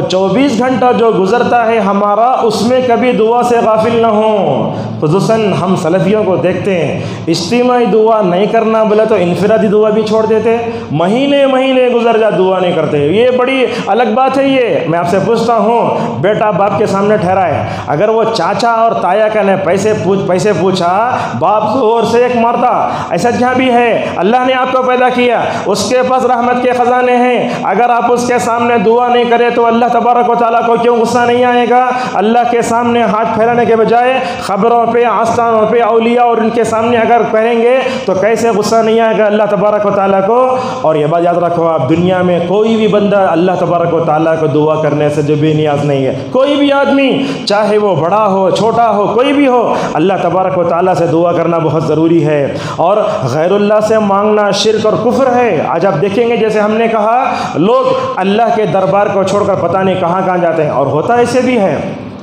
24 घंटा जो गुज़रता है हमारा, उसमें कभी दुआ से गाफिल ना हो। खुसूसन हम सलफ़ियों को देखते हैं, इज्तिमाई दुआ नहीं करना बोले तो इनफिरादी दुआ भी छोड़ देते, महीने महीने गुजर जा दुआ नहीं करते। ये बड़ी अलग बात है। ये मैं आपसे पूछता हूँ, बेटा बाप के सामने ठहरा है, अगर वो चाचा और ताया का ने पैसे पूछा, बाप जोर से एक मारता, ऐसा जहाँ भी है, अल्लाह ने आपको पैदा किया, उसके पास रहमत के ख़जाने हैं, अगर आप उसके सामने दुआ नहीं करें तो अल्लाह तबारक व तआला को क्यों गुस्सा नहीं आएगा? अल्लाह के सामने हाथ फैलाने के बजाय खबरों पे, आस्थानों पे, औलिया और उनके सामने अगर कहेंगे तो कैसे गुस्सा नहीं आएगा अल्लाह तबारक व तआला को? और ये बात याद रखो, आप दुनिया में कोई भी बंदा अल्लाह तबारक व तआला को दुआ करने से जो बेनियाज नहीं है, कोई भी आदमी, चाहे वो बड़ा हो छोटा हो, कोई भी हो, अल्लाह तबारक व तआला से दुआ करना बहुत ज़रूरी है। और गैरुल्लाह से मांगना शिर्क और कुफ्र है। आज आप देखेंगे, जैसे हमने कहा, लोग अल्लाह के दरबार को छोड़कर पता नहीं कहाँ कहाँ जाते हैं, और होता ऐसे भी है।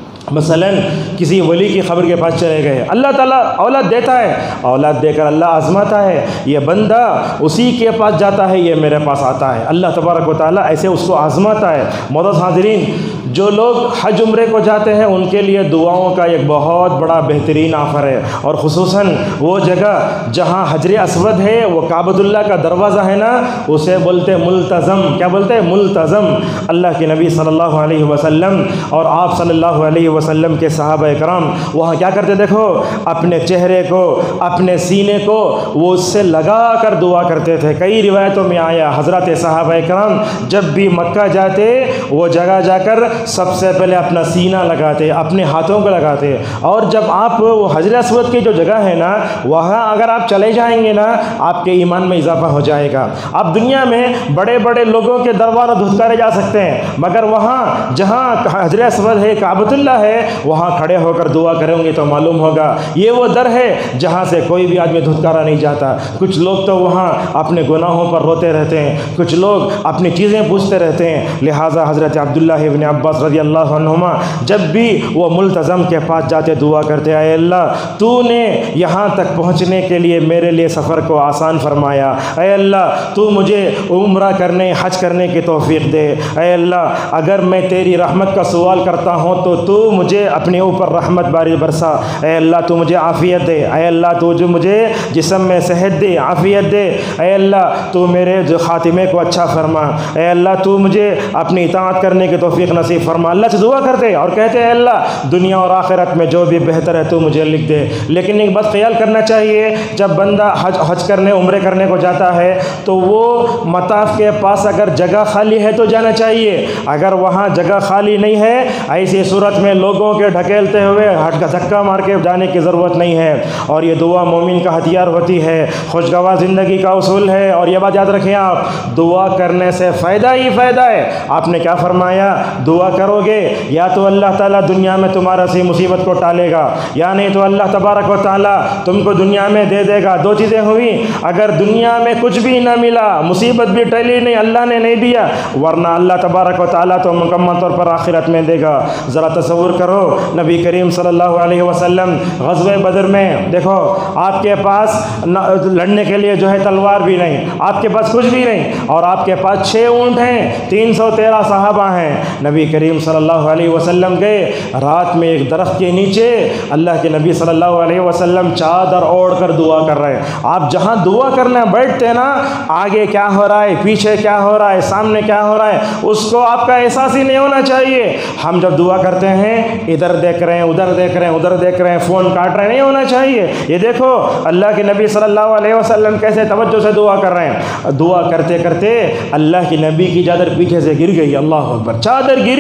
मसलन किसी वली की खबर के पास चले गए, अल्लाह ताला औलाद देता है, औलाद देकर अल्लाह आजमाता है, ये बंदा उसी के पास जाता है, ये मेरे पास आता है, अल्लाह तबारक व तआला ऐसे उसको आजमाता है। मोअज़्ज़ज़ हाज़रीन, जो लोग हज उम्रे को जाते हैं उनके लिए दुआओं का एक बहुत बड़ा बेहतरीन ऑफ़र है। और ख़ुसूसन वो जगह जहाँ हजर अस्वद है, वो काबतुल्लाह का दरवाज़ा है ना, उसे बोलते मुल्तज़म। क्या बोलते हैं? मुल्तज़म। अल्लाह के नबी सल्लल्लाहु अलैहि वसल्लम और आप सल्लल्लाहु अलैहि वसल्लम के सहाबा कराम वहाँ क्या करते, देखो, अपने चेहरे को, अपने सीने को वो उससे लगा कर दुआ करते थे। कई रिवायतों में आया, हज़रत सहाबा कराम जब भी मक्का जाते, वो जगह जाकर सबसे पहले अपना सीना लगाते, अपने हाथों को लगाते। और जब आप वो हजर अस्वद की जो जगह है ना, वहाँ अगर आप चले जाएंगे ना, आपके ईमान में इजाफा हो जाएगा। आप दुनिया में बड़े बड़े लोगों के दरबार धुतकारे जा सकते हैं, मगर वहाँ जहाँ हजर अस्वद है, काबतुल्लाह है, वहाँ खड़े होकर दुआ करेंगे तो मालूम होगा ये वो दर है जहाँ से कोई भी आदमी धुतकारा नहीं जाता। कुछ लोग तो वहाँ अपने गुनाहों पर रोते रहते हैं, कुछ लोग अपनी चीज़ें पूछते रहते हैं। लिहाजा हज़रत अब्दुल्लाह इब्न अब्बास रज़ी अल्लाह अन्हुमा जब भी वो मुल्तज़म के पास जाते दुआ करते, आए अल्लाह तूने यहाँ तक पहुँचने के लिए मेरे लिए सफ़र को आसान फरमाया, ऐ अल्लाह तू मुझे उम्रा करने, हज करने की तौफीक दे, ऐ अल्लाह अगर मैं तेरी रहमत का सवाल करता हूँ तो तू मुझे अपने ऊपर रहमत बारी बरसा, ऐ अल्लाह तू मुझे आफ़ियत दे, ऐ अल्लाह तू जो मुझे जिस्म में सेहत दे, आफ़ियत दे, ऐ अल्लाह तू मेरे जो ख़ातिमे को अच्छा फरमा, ऐ अल्लाह तू मुझे अपनी इताअत करने की तौफीक नसीब फरमा। अल्लाह से दुआ करते और कहते हैं अल्लाह दुनिया और आखिरत में जो भी बेहतर है तू मुझे लिख दे। लेकिन एक बात ख्याल करना चाहिए, जब बंदा हज करने, उम्रे करने को जाता है तो वो मताफ के पास अगर जगह खाली है तो जाना चाहिए, अगर वहाँ जगह खाली नहीं है, ऐसी सूरत में लोगों के ढकेलते हुए धक्का मार के जाने की ज़रूरत नहीं है। और ये दुआ मोमिन का हथियार होती है, खुशगवार ज़िंदगी का उसूल है। और ये बात याद रखें, आप दुआ करने से फ़ायदा ही फ़ायदा है। आपने क्या फरमाया, दुआ करोगे या तो अल्लाह ताला दुनिया में तुम्हारा सी मुसीबत को टालेगा, या नहीं तो अल्लाह तबारक व तआला तुमको दुनिया में दे देगा। दो चीज़ें हुई, अगर दुनिया में कुछ भी ना मिला, मुसीबत भी टली नहीं, अल्लाह ने नहीं दिया, वरना अल्लाह तबारक व तआला तो मुकम्मल तौर पर आखिरत में देगा। ज़रा तसव्वुर करो, नबी करीम सल्लल्लाहु अलैहि वसल्लम ग़ज़वे बदर में देखो, आपके पास लड़ने के लिए जो है तलवार भी नहीं, आपके पास कुछ भी नहीं, और आपके पास 6 ऊँट हैं, 313 सहाबा हैं। नबी करीम सल्लल्लाहु अलैहि वसल्लम गए, रात में एक दरख्त के नीचे अल्लाह के नबी सल्लल्लाहु अलैहि वसल्लम चादर ओढ़ कर दुआ कर रहे हैं। आप जहाँ दुआ करने बैठते ना, आगे क्या हो रहा है, पीछे क्या हो रहा है, सामने क्या हो रहा है, उसको आपका एहसास ही नहीं होना चाहिए। हम जब दुआ करते हैं इधर देख रहे हैं, उधर देख रहे हैं, उधर देख रहे हैं, फ़ोन काट रहे हैं, नहीं होना चाहिए। ये देखो अल्लाह के नबी सल्लल्लाहु अलैहि वसल्लम कैसे तवज्जो से दुआ कर रहे हैं। दुआ करते करते अल्लाह के नबी की चादर पीछे से गिर गई, अल्लाह अकबर, चादर गिरी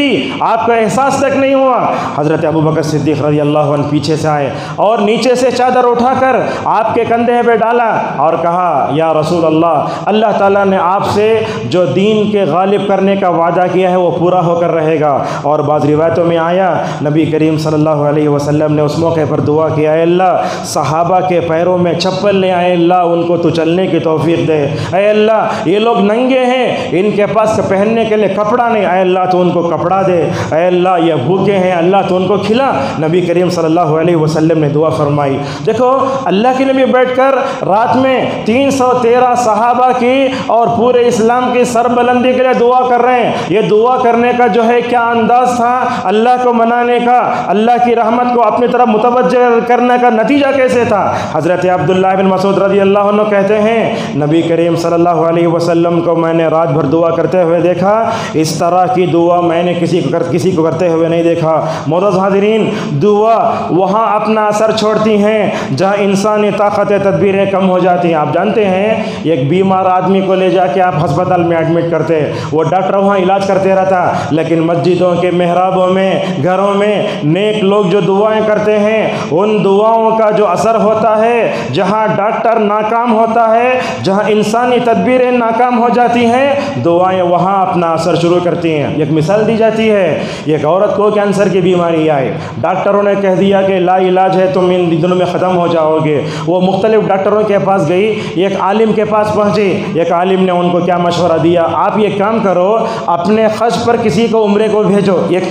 थी, आपको एहसास तक नहीं हुआ। हज़रत अबू बकर सिद्दीक़ रज़ी अल्लाह अन्हु पीछे से आए और नीचे से चादर उठाकर आपके कंधे पे डाला और कहा, या रसूल अल्लाह, अल्लाह ताला ने आपसे जो दीन के गालिब करने का वादा किया है वो पूरा होकर रहेगा। और बाज़ रिवायतों में आया, नबी करीम सल्लल्लाहु अलैहि वसल्लम ने उस मौके पर दुआ किया, अल्लाह सहाबा के पैरों में चप्पल ले आए, अल्लाह उनको तो चलने की तौफीक दे। अल्लाह ये लोग नंगे हैं, इनके पास पहनने के लिए कपड़ा नहीं, अल्लाह तो उनको कपड़ा दे। अल्लाह ये भूखे हैं, अल्लाह तो उनको खिला। नबी करीम सल्लल्लाहु अलैहि वसल्लम ने दुआ फरमाई। देखो अल्लाह के नबी बैठकर रात में 313 सहाबा की और पूरे इस्लाम की सरबलंदी के लिए दुआ कर रहे हैं। ये दुआ करने का जो है क्या अंदाज़ था, अल्लाह को मनाने का, अल्लाह की रहमत को अपनी तरफ मुतवज्जह करने का नतीजा कैसे था। हज़रत अब्दुल्लाह बिन मसूद रज़ी अल्लाह अन्हु कहते हैं, नबी करीम सल्लल्लाहु अलैहि वसल्लम को मैंने रात भर दुआ करते हुए देखा, इस तरह की दुआ मैंने किसी को करते हुए नहीं देखा। मोअज़्ज़ज़ हाज़िरीन, दुआ वहाँ अपना असर छोड़ती हैं जहाँ इंसानी ताकत तदबीरें कम हो जाती हैं। आप जानते हैं, एक बीमार आदमी को ले जाके आप अस्पताल में एडमिट करते, वो डॉक्टर वहाँ इलाज करते रहता, लेकिन मस्जिदों के मेहराबों में, घरों में नेक लोग जो दुआएं करते हैं, उन दुआओं का जो असर होता है, जहाँ डॉक्टर नाकाम होता है, जहाँ इंसानी तदबीरें नाकाम हो जाती हैं, दुआएं वहाँ अपना असर शुरू करती हैं। एक मिसाल दी जाती है, एक औरत को कैंसर की बीमारी आई, डॉक्टरों ने कह दिया कि ला इलाज है, तुम इन दिनों में ख़त्म हो जाओगे। वो मुख्तलिफ डॉक्टरों के पास गई, एक आलिम के पास पहुँची। एक आलिम ने उनको क्या मशवरा दिया, आप ये काम करो, अपने खर्च पर किसी को उम्रे को भेजो,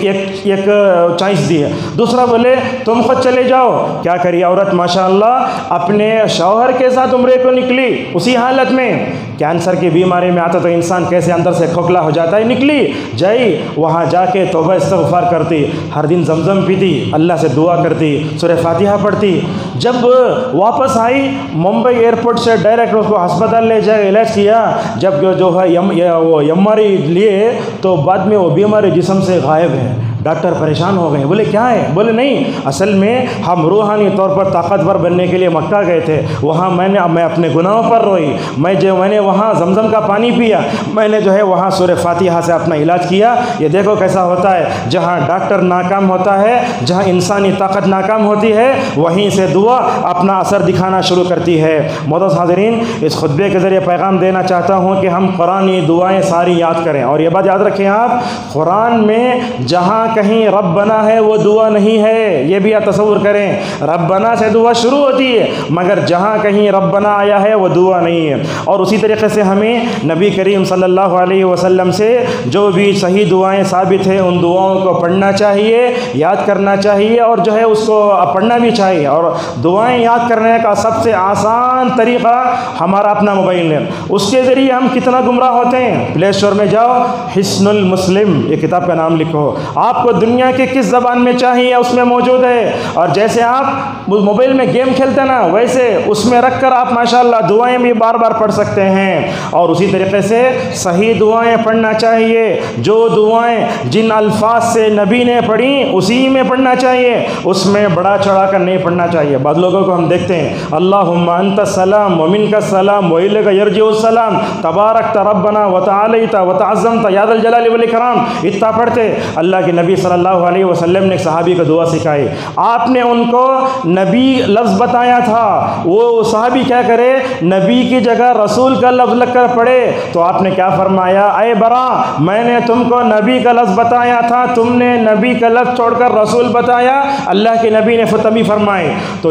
एक चॉइस दी है। दूसरा बोले तुम खुद चले जाओ। क्या करी औरत, माशाअल्लाह अपने शौहर के साथ उम्रे को निकली। उसी हालत में कैंसर की बीमारी में आता तो इंसान कैसे अंदर से खोखला हो जाता है, निकली जाई, वहाँ जाके तौबा इस्तग़फ़ार करती, हर दिन जमजम पीती, अल्लाह से दुआ करती, सूरह फातिहा पढ़ती। जब वापस आई मुंबई एयरपोर्ट से डायरेक्ट उसको अस्पताल ले जाए, इलाज किया। जब जो है वो MRI लिए तो बाद में वो बीमारी जिस्म से गायब है। डॉक्टर परेशान हो गए, बोले क्या है, बोले नहीं, असल में हम रूहानी तौर पर ताकतवर बनने के लिए मक्का गए थे, वहाँ मैं अपने गुनाहों पर रोई, मैंने वहाँ जमजम का पानी पिया, मैंने जो है वहाँ सूरह फातिहा से अपना इलाज किया। ये देखो कैसा होता है, जहाँ डॉक्टर नाकाम होता है, जहाँ इंसानी ताकत नाकाम होती है, वहीं से दुआ अपना असर दिखाना शुरू करती है। मोअज़्ज़ज़ हाज़िरीन, इस खुतबे के ज़रिए पैगाम देना चाहता हूँ कि हम कुरानी दुआएँ सारी याद करें। और ये बात याद रखें आप, कुरान में जहाँ कहीं रब्बना है वो दुआ नहीं है, ये भी आप तसव्वुर करें। रब्बना से दुआ शुरू होती है, मगर जहाँ कहीं रब्बना आया है वो दुआ नहीं है। और उसी तरीके से हमें नबी करीम सल्लल्लाहु अलैहि वसल्लम से जो भी सही दुआएं साबित है, उन दुआओं को पढ़ना चाहिए, याद करना चाहिए, और जो है उसको पढ़ना भी चाहिए। और दुआएं याद करने का सबसे आसान तरीक़ा हमारा अपना मोबाइल है, उसके ज़रिए हम कितना गुमराह होते हैं। प्ले स्टोर में जाओ, हिस्नुल मुस्लिम ये किताब का नाम लिखो, आपको दुनिया के किस ज़बान में चाहिए उसमें मौजूद है। और जैसे आप मोबाइल में गेम खेलते ना, वैसे उसमें रख कर आप माशाल्लाह दुआएं भी बार बार पढ़ सकते हैं। और उसी तरीके से सही दुआएं पढ़ना चाहिए, जो दुआएं जिन अल्फाज से नबी ने पढ़ी उसी में पढ़ना चाहिए, उसमें बड़ा चढ़ा कर नहीं पढ़ना चाहिए। बाद लोगों को हम देखते हैं, अल्लाहुम्मा अंता सलाम व मिनका सलाम व इलैका यरजिउ सलाम तबारकता रब्बना व तआलैता व तअज़्ज़मता या ज़ल जलाली वल इकराम, इतना पढ़ते। अल्लाह के नबी सल्लल्लाहु अलैहि वसल्लम ने एक सहाबी को दुआ सिखाई, आपने उनको नबी लफ्ज़ बताया था, वो सहाबी क्या करे, नबी की जगह रसूल का लफ्ज़ लग कर पढ़े, तो आपने क्या फरमाया, अय बरा, मैंने तुमको नबी का लफ्ज़ बताया था, तुमने नबी का लफ्ज़ छोड़कर रसूल बताया। अल्लाह के नबी ने तभी फरमाए। तो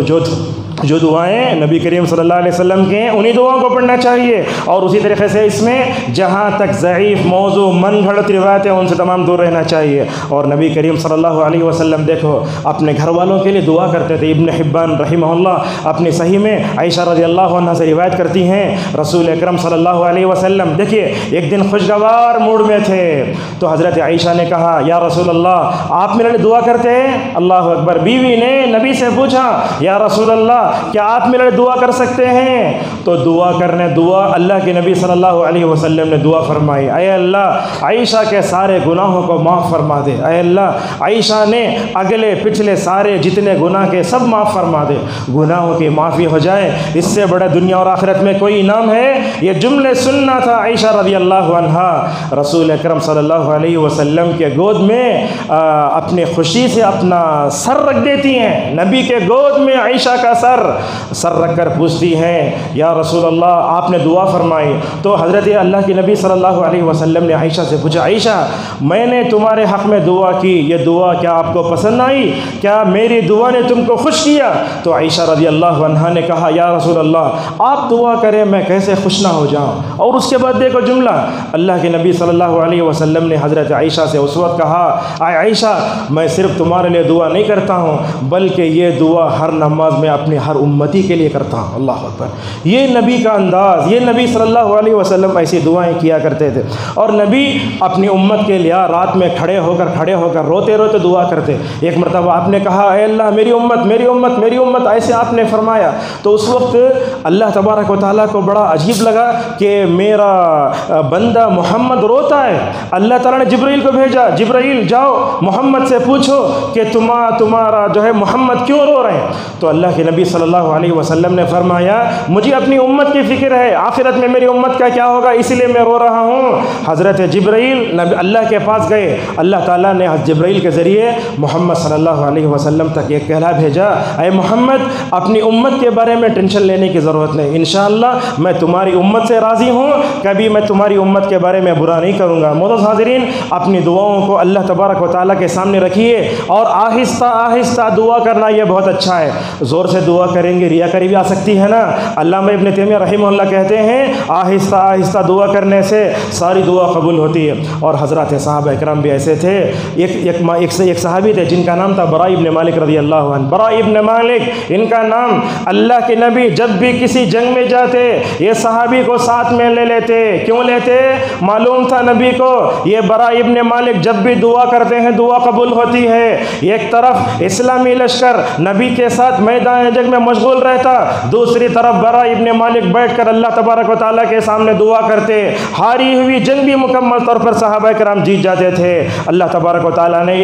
जो दुआएं नबी करीम सल्लल्लाहु अलैहि वसल्लम के हैं, उन्हीं दुआओं को पढ़ना चाहिए। और उसी तरीके से इसमें जहाँ तक ज़ईफ़ मौज़ू मन घड़त रिवायतें उनसे तमाम दूर रहना चाहिए। और नबी करीम सल्लल्लाहु अलैहि वसल्लम देखो अपने घर वालों के लिए दुआ करते थे। इब्न हिब्बान रहिमहुल्लाह अपनी सही में आयशा रज़ियल्लाहु अन्हा से रिवायत करती हैं, रसूल अकरम सल्लल्लाहु अलैहि वसल्लम देखिए एक दिन खुशगवार मूड में थे, तो हज़रत आयशा ने कहा, या रसूल अल्लाह आप मेरे लिए दुआ करते हैं। अल्लाह अकबर। बीवी ने नबी से पूछा, या रसूल अल्लाह क्या आप मेरे लिए दुआ कर सकते हैं? तो दुआ अल्लाह के नबी सल्लल्लाहु अलैहि वसल्लम ने दुआ फरमाई, अय अल्लाह आयशा के सारे गुनाहों को माफ़ फरमा दे। अय अल्लाह आयशा ने अगले पिछले सारे जितने गुनाह के सब माफ़ फरमा दे, गुनाहों की माफ़ी हो जाए। इससे बड़ा दुनिया और आखिरत में कोई इनाम है? ये जुमले सुनना था आयशा रज़ी अल्लाह अन्हा रसूल अकरम सल्लल्लाहु अलैहि वसल्लम के गोद में अपनी खुशी से अपना सर रख देती हैं। नबी के गोद में आयशा का सर रख कर पूछती हैं, या रसूल अल्लाह आपने दुआ फरमाई। तो हज़रत अल्लाह के नबी सल्लल्लाहु अलैहि वसल्लम ने आयशा से पूछा, आयशा मैंने तुम्हारे हक़ में दुआ की, ये दुआ क्या आपको पसंद आई? क्या मेरी दुआ ने तुमको खुश किया? तो आयशा रज़ी अल्लाह अन्हा ने कहा, या रसूल अल्लाह आप दुआ करें, मैं कैसे खुश ना हो जाऊँ। और उसके बाद देखो जुमला, अल्लाह के नबी सल्लल्लाहु अलैहि वसल्लम ने हज़रत आयशा से उस वक्त कहा, आयशा मैं सिर्फ तुम्हारे लिए दुआ नहीं करता हूँ, बल्कि ये दुआ हर नमाज में अपने हर उम्मती के लिए करता हूँ। अल्लाह अकबर। ये नबी का अंदाज़, ये नबी सल्लल्लाहु अलैहि वसल्लम ऐसी दुआएं किया करते थे। और नबी अपनी उम्मत के लिए रात में खड़े होकर रोते रोते दुआ करते। एक मरतबा आपने कहा, अल्लाह मेरी उम्मत मेरी उम्मत मेरी उम्मत, ऐसे आपने फरमाया। तो उस वक्त अल्लाह तबारक व तआला को बड़ा अजीब लगा कि मेरा बंदा मोहम्मद रोता है। अल्लाह ताला ने जिब्राइल को भेजा, जिब्राइल जाओ मोहम्मद से पूछो कि तुम्हारा जो है मोहम्मद क्यों रो रहे हैं। तो अल्लाह के नबी सल्लल्लाहु अलैहि वसल्लम ने फरमाया, मुझे अपनी उम्मत की फ़िक्र है, आखिरत में मेरी उम्मत का क्या होगा, इसलिए मैं रो रहा हूँ। हज़रत जिब्राइल अल्लाह के पास गए। अल्लाह ताला ने जिब्राइल के ज़रिए मोहम्मद सल्लल्लाहु अलैहि वसल्लम तक एक कहला भेजा, अय मोहम्मद अपनी उम्मत के बारे में टेंशन लेने की ज़रूरत नहीं, इंशाअल्लाह मैं तुम्हारी उम्मत से राज़ी हूँ, कभी मैं तुम्हारी उम्मत के बारे में बुरा नहीं करूँगा। मोअज़्ज़ज़ हाज़िरीन, अपनी दुआओं को अल्लाह तबारक व तआला के सामने रखिए और आहिस्ता आहिस्ता दुआ करना ये बहुत अच्छा है। ज़ोर से दुआ करेंगे रियाकारी भी आ सकती है ना। अल्लामा इब्न तैमिया रहमहुल्लाह कहते हैं, आहिस्ता आहिस्ता दुआ करने से सारी दुआ कबूल होती है। और हज़रत साहबा इकराम भी ऐसे थे। एक सहाबी थे जिनका नाम था बरा इब्न मालिक रज़ी अल्लाह अन्हु। बरा इब्न मालिक इनका नाम। अल्लाह के नबी जब भी किसी जंग में जाते ये सहाबी को साथ में ले लेते। क्यों लेते? मालूम था नबी को ये बरा इब्न मालिक जब भी दुआ करते हैं दुआ कबूल होती है। एक तरफ इस्लामी लश्कर नबी के साथ मैदान जंग में मशगूल रहता, दूसरी तरफ बरा इब्न मालिक बैठकर अल्लाह तबारक व तआला के सामने दुआ करते। हारी हुई जंग भी मुकम्मल तौर पर सहाबा किराम जीत जाते थे। अल्लाह तबारक व तआला ने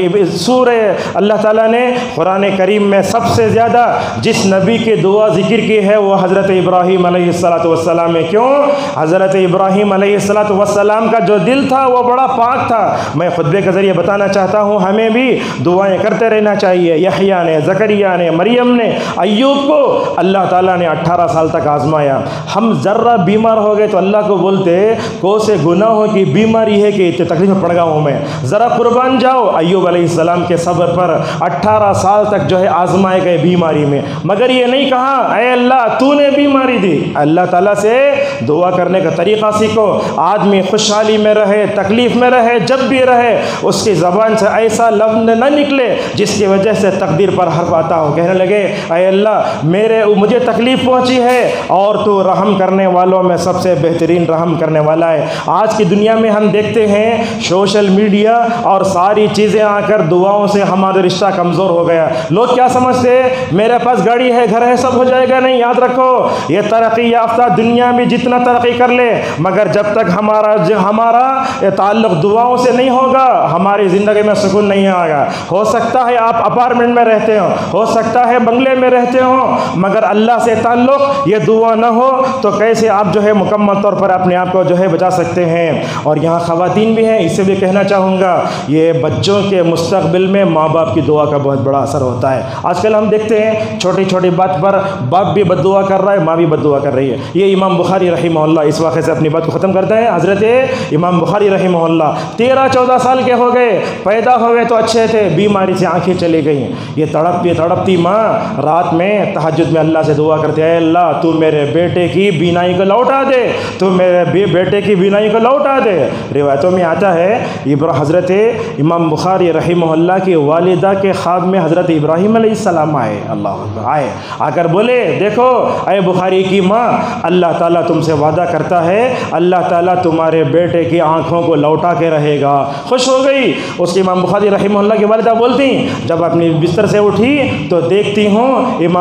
अल्लाह ताला ने कुरान करीम में सबसे ज़्यादा जिस नबी की दुआ जिक्र की है वो हज़रत इब्राहीम अलैहिस्सलातु वस्सलाम है। क्यों? हज़रत इब्राहीम अलैहिस्सलातु वस्सलाम का जो दिल था वो बड़ा पाक था। मैं खुतबे के ज़रिए बताना चाहता हूँ हमें भी दुआएं करते रहना चाहिए। यहया ने, ज़करिया ने, मरियम ने, अय्यूब को अल्लाह ताला ने 18 साल तक आजमाया। हम ज़र्रा बीमार हो गए तो अल्लाह को बोलते कौन से गुनाहों की बीमारी है कि इतने तकलीफ में पड़ गया हूँ मैं, ज़रा कुर्बान जाओ। अय्यूब अलैहिस्सलाम के सब्र पर 18 साल तक जो है आजमाए गए बीमारी में, मगर ये नहीं कहा अय अल्लाह तूने बीमारी दी। अल्लाह ताला से दुआ करने का तरीक़ा सीखो। आदमी खुशहाली में रहे, तकलीफ़ में रहे, जब भी रहे उसकी ज़बान से ऐसा लफ्ज़ न निकले जिसकी वजह से तकदीर पर हर्फ आता हो। कहने लगे अय अल्लाह मुझे तकलीफ़ पहुँची है और तू रहम करने वालों में सबसे बेहतरीन रहम करने वाला है। आज की दुनिया में हम देखते हैं सोशल मीडिया और सारी चीज़ें आकर दुआओं से हमारा रिश्ता कमज़ोर हो गया। लोग क्या समझते हैं मेरे पास गाड़ी है, घर है, सब हो जाएगा। नहीं, याद रखो ये तरक्की याफ्ता दुनिया में जितना तरक्की कर ले मगर जब तक हमारा ताल्लुक़ दुआओं से नहीं होगा हमारी ज़िंदगी में सुकून नहीं आएगा। हो सकता है आप अपार्टमेंट में रहते हो सकता है बंगले में रहते हो, मगर अल्लाह से ताल्लुक़ ये दुआ न हो तो कैसे आप जो है मुकम्मल तौर पर अपने आप को जो है बचा सकते हैं। और यहाँ ख़वातीन भी हैं, इससे भी कहना चाहूँगा ये बच्चों के मुस्तक़बिल में माँ बाप की दुआ का बहुत बड़ा असर होता है। आजकल हम देखते हैं छोटी छोटी बात पर बाप भी बद्दुआ कर रहा है, माँ भी बद्दुआ कर रही है। ये इमाम बुखारी रहमहुल्लाह इस वाक़े से अपनी बात को ख़त्म करते हैं। हज़रत इमाम बुखारी रहमहुल्लाह 13-14 साल के हो गए, पैदा हो गए तो अच्छे थे, बीमारी से आँखें चली गई। ये तड़पती माँ रात में तहज्जुद में अल्लाह से दुआ करते हैं, अल्लाह तू मेरे बेटे की बीनाई को लौटा दे, तू मेरे बेटे की बीनाई को लौटा दे। रिवायतों में आता है हज़रत इमाम बुखारी रहमहुल्लाह की वालिदा के ख्वाब में हज़रत इब्राहीम अलैहिस्सलाम आए। अल्लाह आए आकर बोले देखो अय बुखारी की माँ, अल्लाह ताला तुमसे वादा करता है अल्लाह ताला तुम्हारे बेटे की आँखों को लौटा के रहेगा। खुश हो गई। उसकी इमाम बुखारी रहमहुल्लाह की वालिदा बोलती जब अपनी बिस्तर से उठी तो देखती हूँ इमाम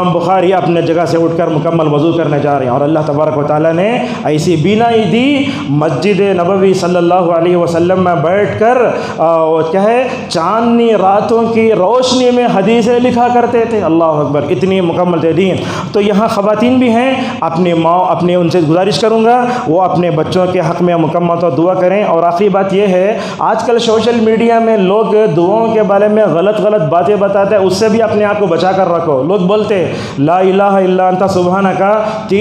इमाम बुखारी अपने जगह से उठकर मुकम्मल वज़ू करने जा रहे हैं और अल्लाह तबारक व तआला ने ऐसी बीनाई दी, मस्जिद नबवी सल्लल्लाहु अलैहि वसल्लम में बैठकर क्या है चांदनी रातों की रोशनी में हदीसें लिखा करते थे। अल्लाह अकबर, इतनी मुकम्मल थे दीन। तो यहाँ ख़वातीन भी हैं, अपनी माँ अपने उनसे गुजारिश करूँगा वो अपने बच्चों के हक़ में मुकम्मल तो दुआ करें। और आखिरी बात यह है, आजकल सोशल मीडिया में लोग दुआओं के बारे में गलत बातें बताते हैं, उससे भी अपने आप को बचा कर रखो। लोग बोलते ला इलाहा इल्ला अंता सुबहानका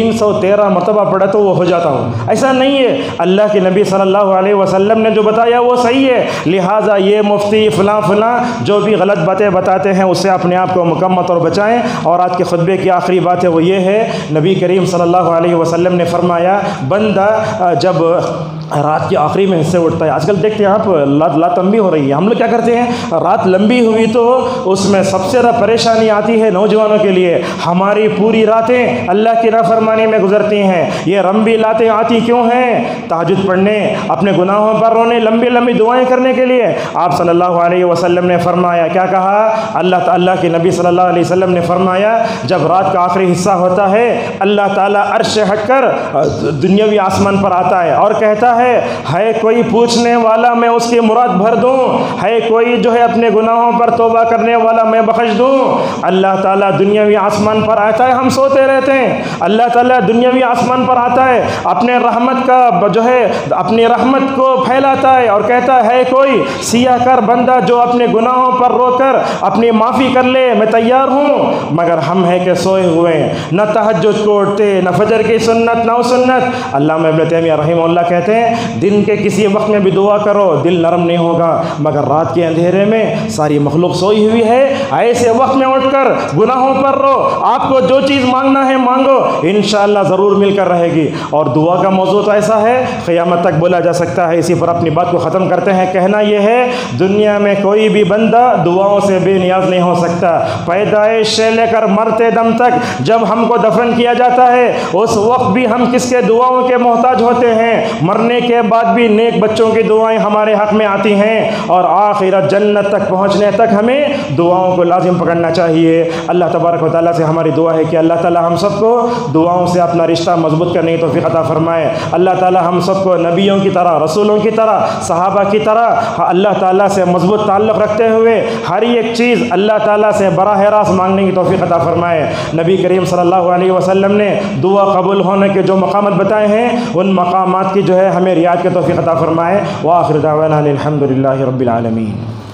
313 मरतबा पढ़े तो वो हो जाता हूँ, ऐसा नहीं है। अल्लाह के नबी सल्लल्लाहु अलैहि वसल्लम ने जो बताया वो सही है, लिहाजा ये मुफ्ती फ़लाँ जो भी गलत बातें बताते हैं उससे अपने आप को मुकम्मल तौर बचाएँ। और आज के खुतबे की आखिरी बात है वो ये है, नबी करीम सल्लल्लाहु अलैहि वसल्लम ने फरमाया, बंदा जब रात के आखिरी में हिस्से उठता है, आजकल देखते हैं आप रात लंबी हो रही है, हम लोग क्या करते हैं, रात लंबी हुई तो उसमें सबसे ज़्यादा परेशानी आती है नौजवानों के लिए। हमारी पूरी रातें अल्लाह की नाफरमानी में गुजरती हैं। ये लंबी रातें आती क्यों हैं? तहज्जुद पढ़ने, अपने गुनाहों पर रोने, लंबी लंबी दुआएं करने के लिए। आप सल्लल्लाहु अलैहि वसल्लम ने फरमाया, क्या कहा? अल्लाह के नबी सल्लल्लाहु अलैहि वसल्लम ने फरमाया, जब रात का आखिरी हिस्सा होता है अल्लाह ताला अर्श से हटकर दुनियावी आसमान पर आता है और कहता है कोई पूछने वाला मैं उसकी मुराद भर दूं, है कोई जो है अपने गुनाहों पर तौबा करने वाला मैं बख्श दूं। अल्लाह ताला दुनियावी आसमान पर आता है, हम सोते रहते हैं, अल्लाह ताला दुनियावी आसमान पर आता है, अपने रहमत का जो है अपनी रहमत को फैलाता है और कहता है कोई सियाहकार बंदा जो अपने गुनाहों पर रोकर अपनी माफ़ी कर ले, मैं तैयार हूँ। मगर हम है कि सोए हुए हैं, न तहज्जुद को उठते, न फजर की सुन्नत, न सुन्नत। अल्लामा इब्न तैमिया रहमहुल्लाह कहते हैं, दिन के किसी वक्त में भी दुआ करो दिल नरम नहीं होगा, मगर रात के अंधेरे में सारी मखलूक सोई हुई है, ऐसे वक्त में उठकर गुनाहों पर रो, आपको जो चीज़ मांगना है मांगो, इंशाअल्लाह ज़रूर मिलकर रहेगी। और दुआ का मौजू तो ऐसा है क़यामत तक बोला जा सकता है। इसी पर अपनी बात को ख़त्म करते हैं। कहना यह है, दुनिया में कोई भी बंदा दुआओं से बेनियाज नहीं हो सकता। पैदाइश से लेकर मरते दम तक जब हमको दफन किया जाता है उस वक्त भी हम किसके दुआओं के मोहताज होते हैं। मरने के बाद भी नेक बच्चों की दुआएं हमारे हक़ में आती हैं और आखिरत जन्नत तक पहुँचने तक हमें दुआओं को लाजिम पकड़ना चाहिए। अल्लाह तबारक व तआला से हमारी दुआ है कि अल्लाह ताला हम सबको दुआओं से अपना रिश्ता मजबूत करने की तौफीक अता फरमाए। अल्लाह ताला हम सबको नबियों की तरह, रसूलों की तरह, सहाबा की तरह अल्लाह ताला से मजबूत ताल्लुक़ रखते हुए हर एक चीज़ अल्लाह ताला से बराह रास्त मांगने की तौफीक अता फरमाए। नबी करीम सल्लल्लाहु अलैहि वसल्लम ने दुआ कबूल होने के जो मकामात बताए हैं उन मकामात की जो है हमें रियायत की तौफीक अता फरमाए। व आखिर दावाना अनिल हम्दुलिल्लाहि रब्बिल आलमीन।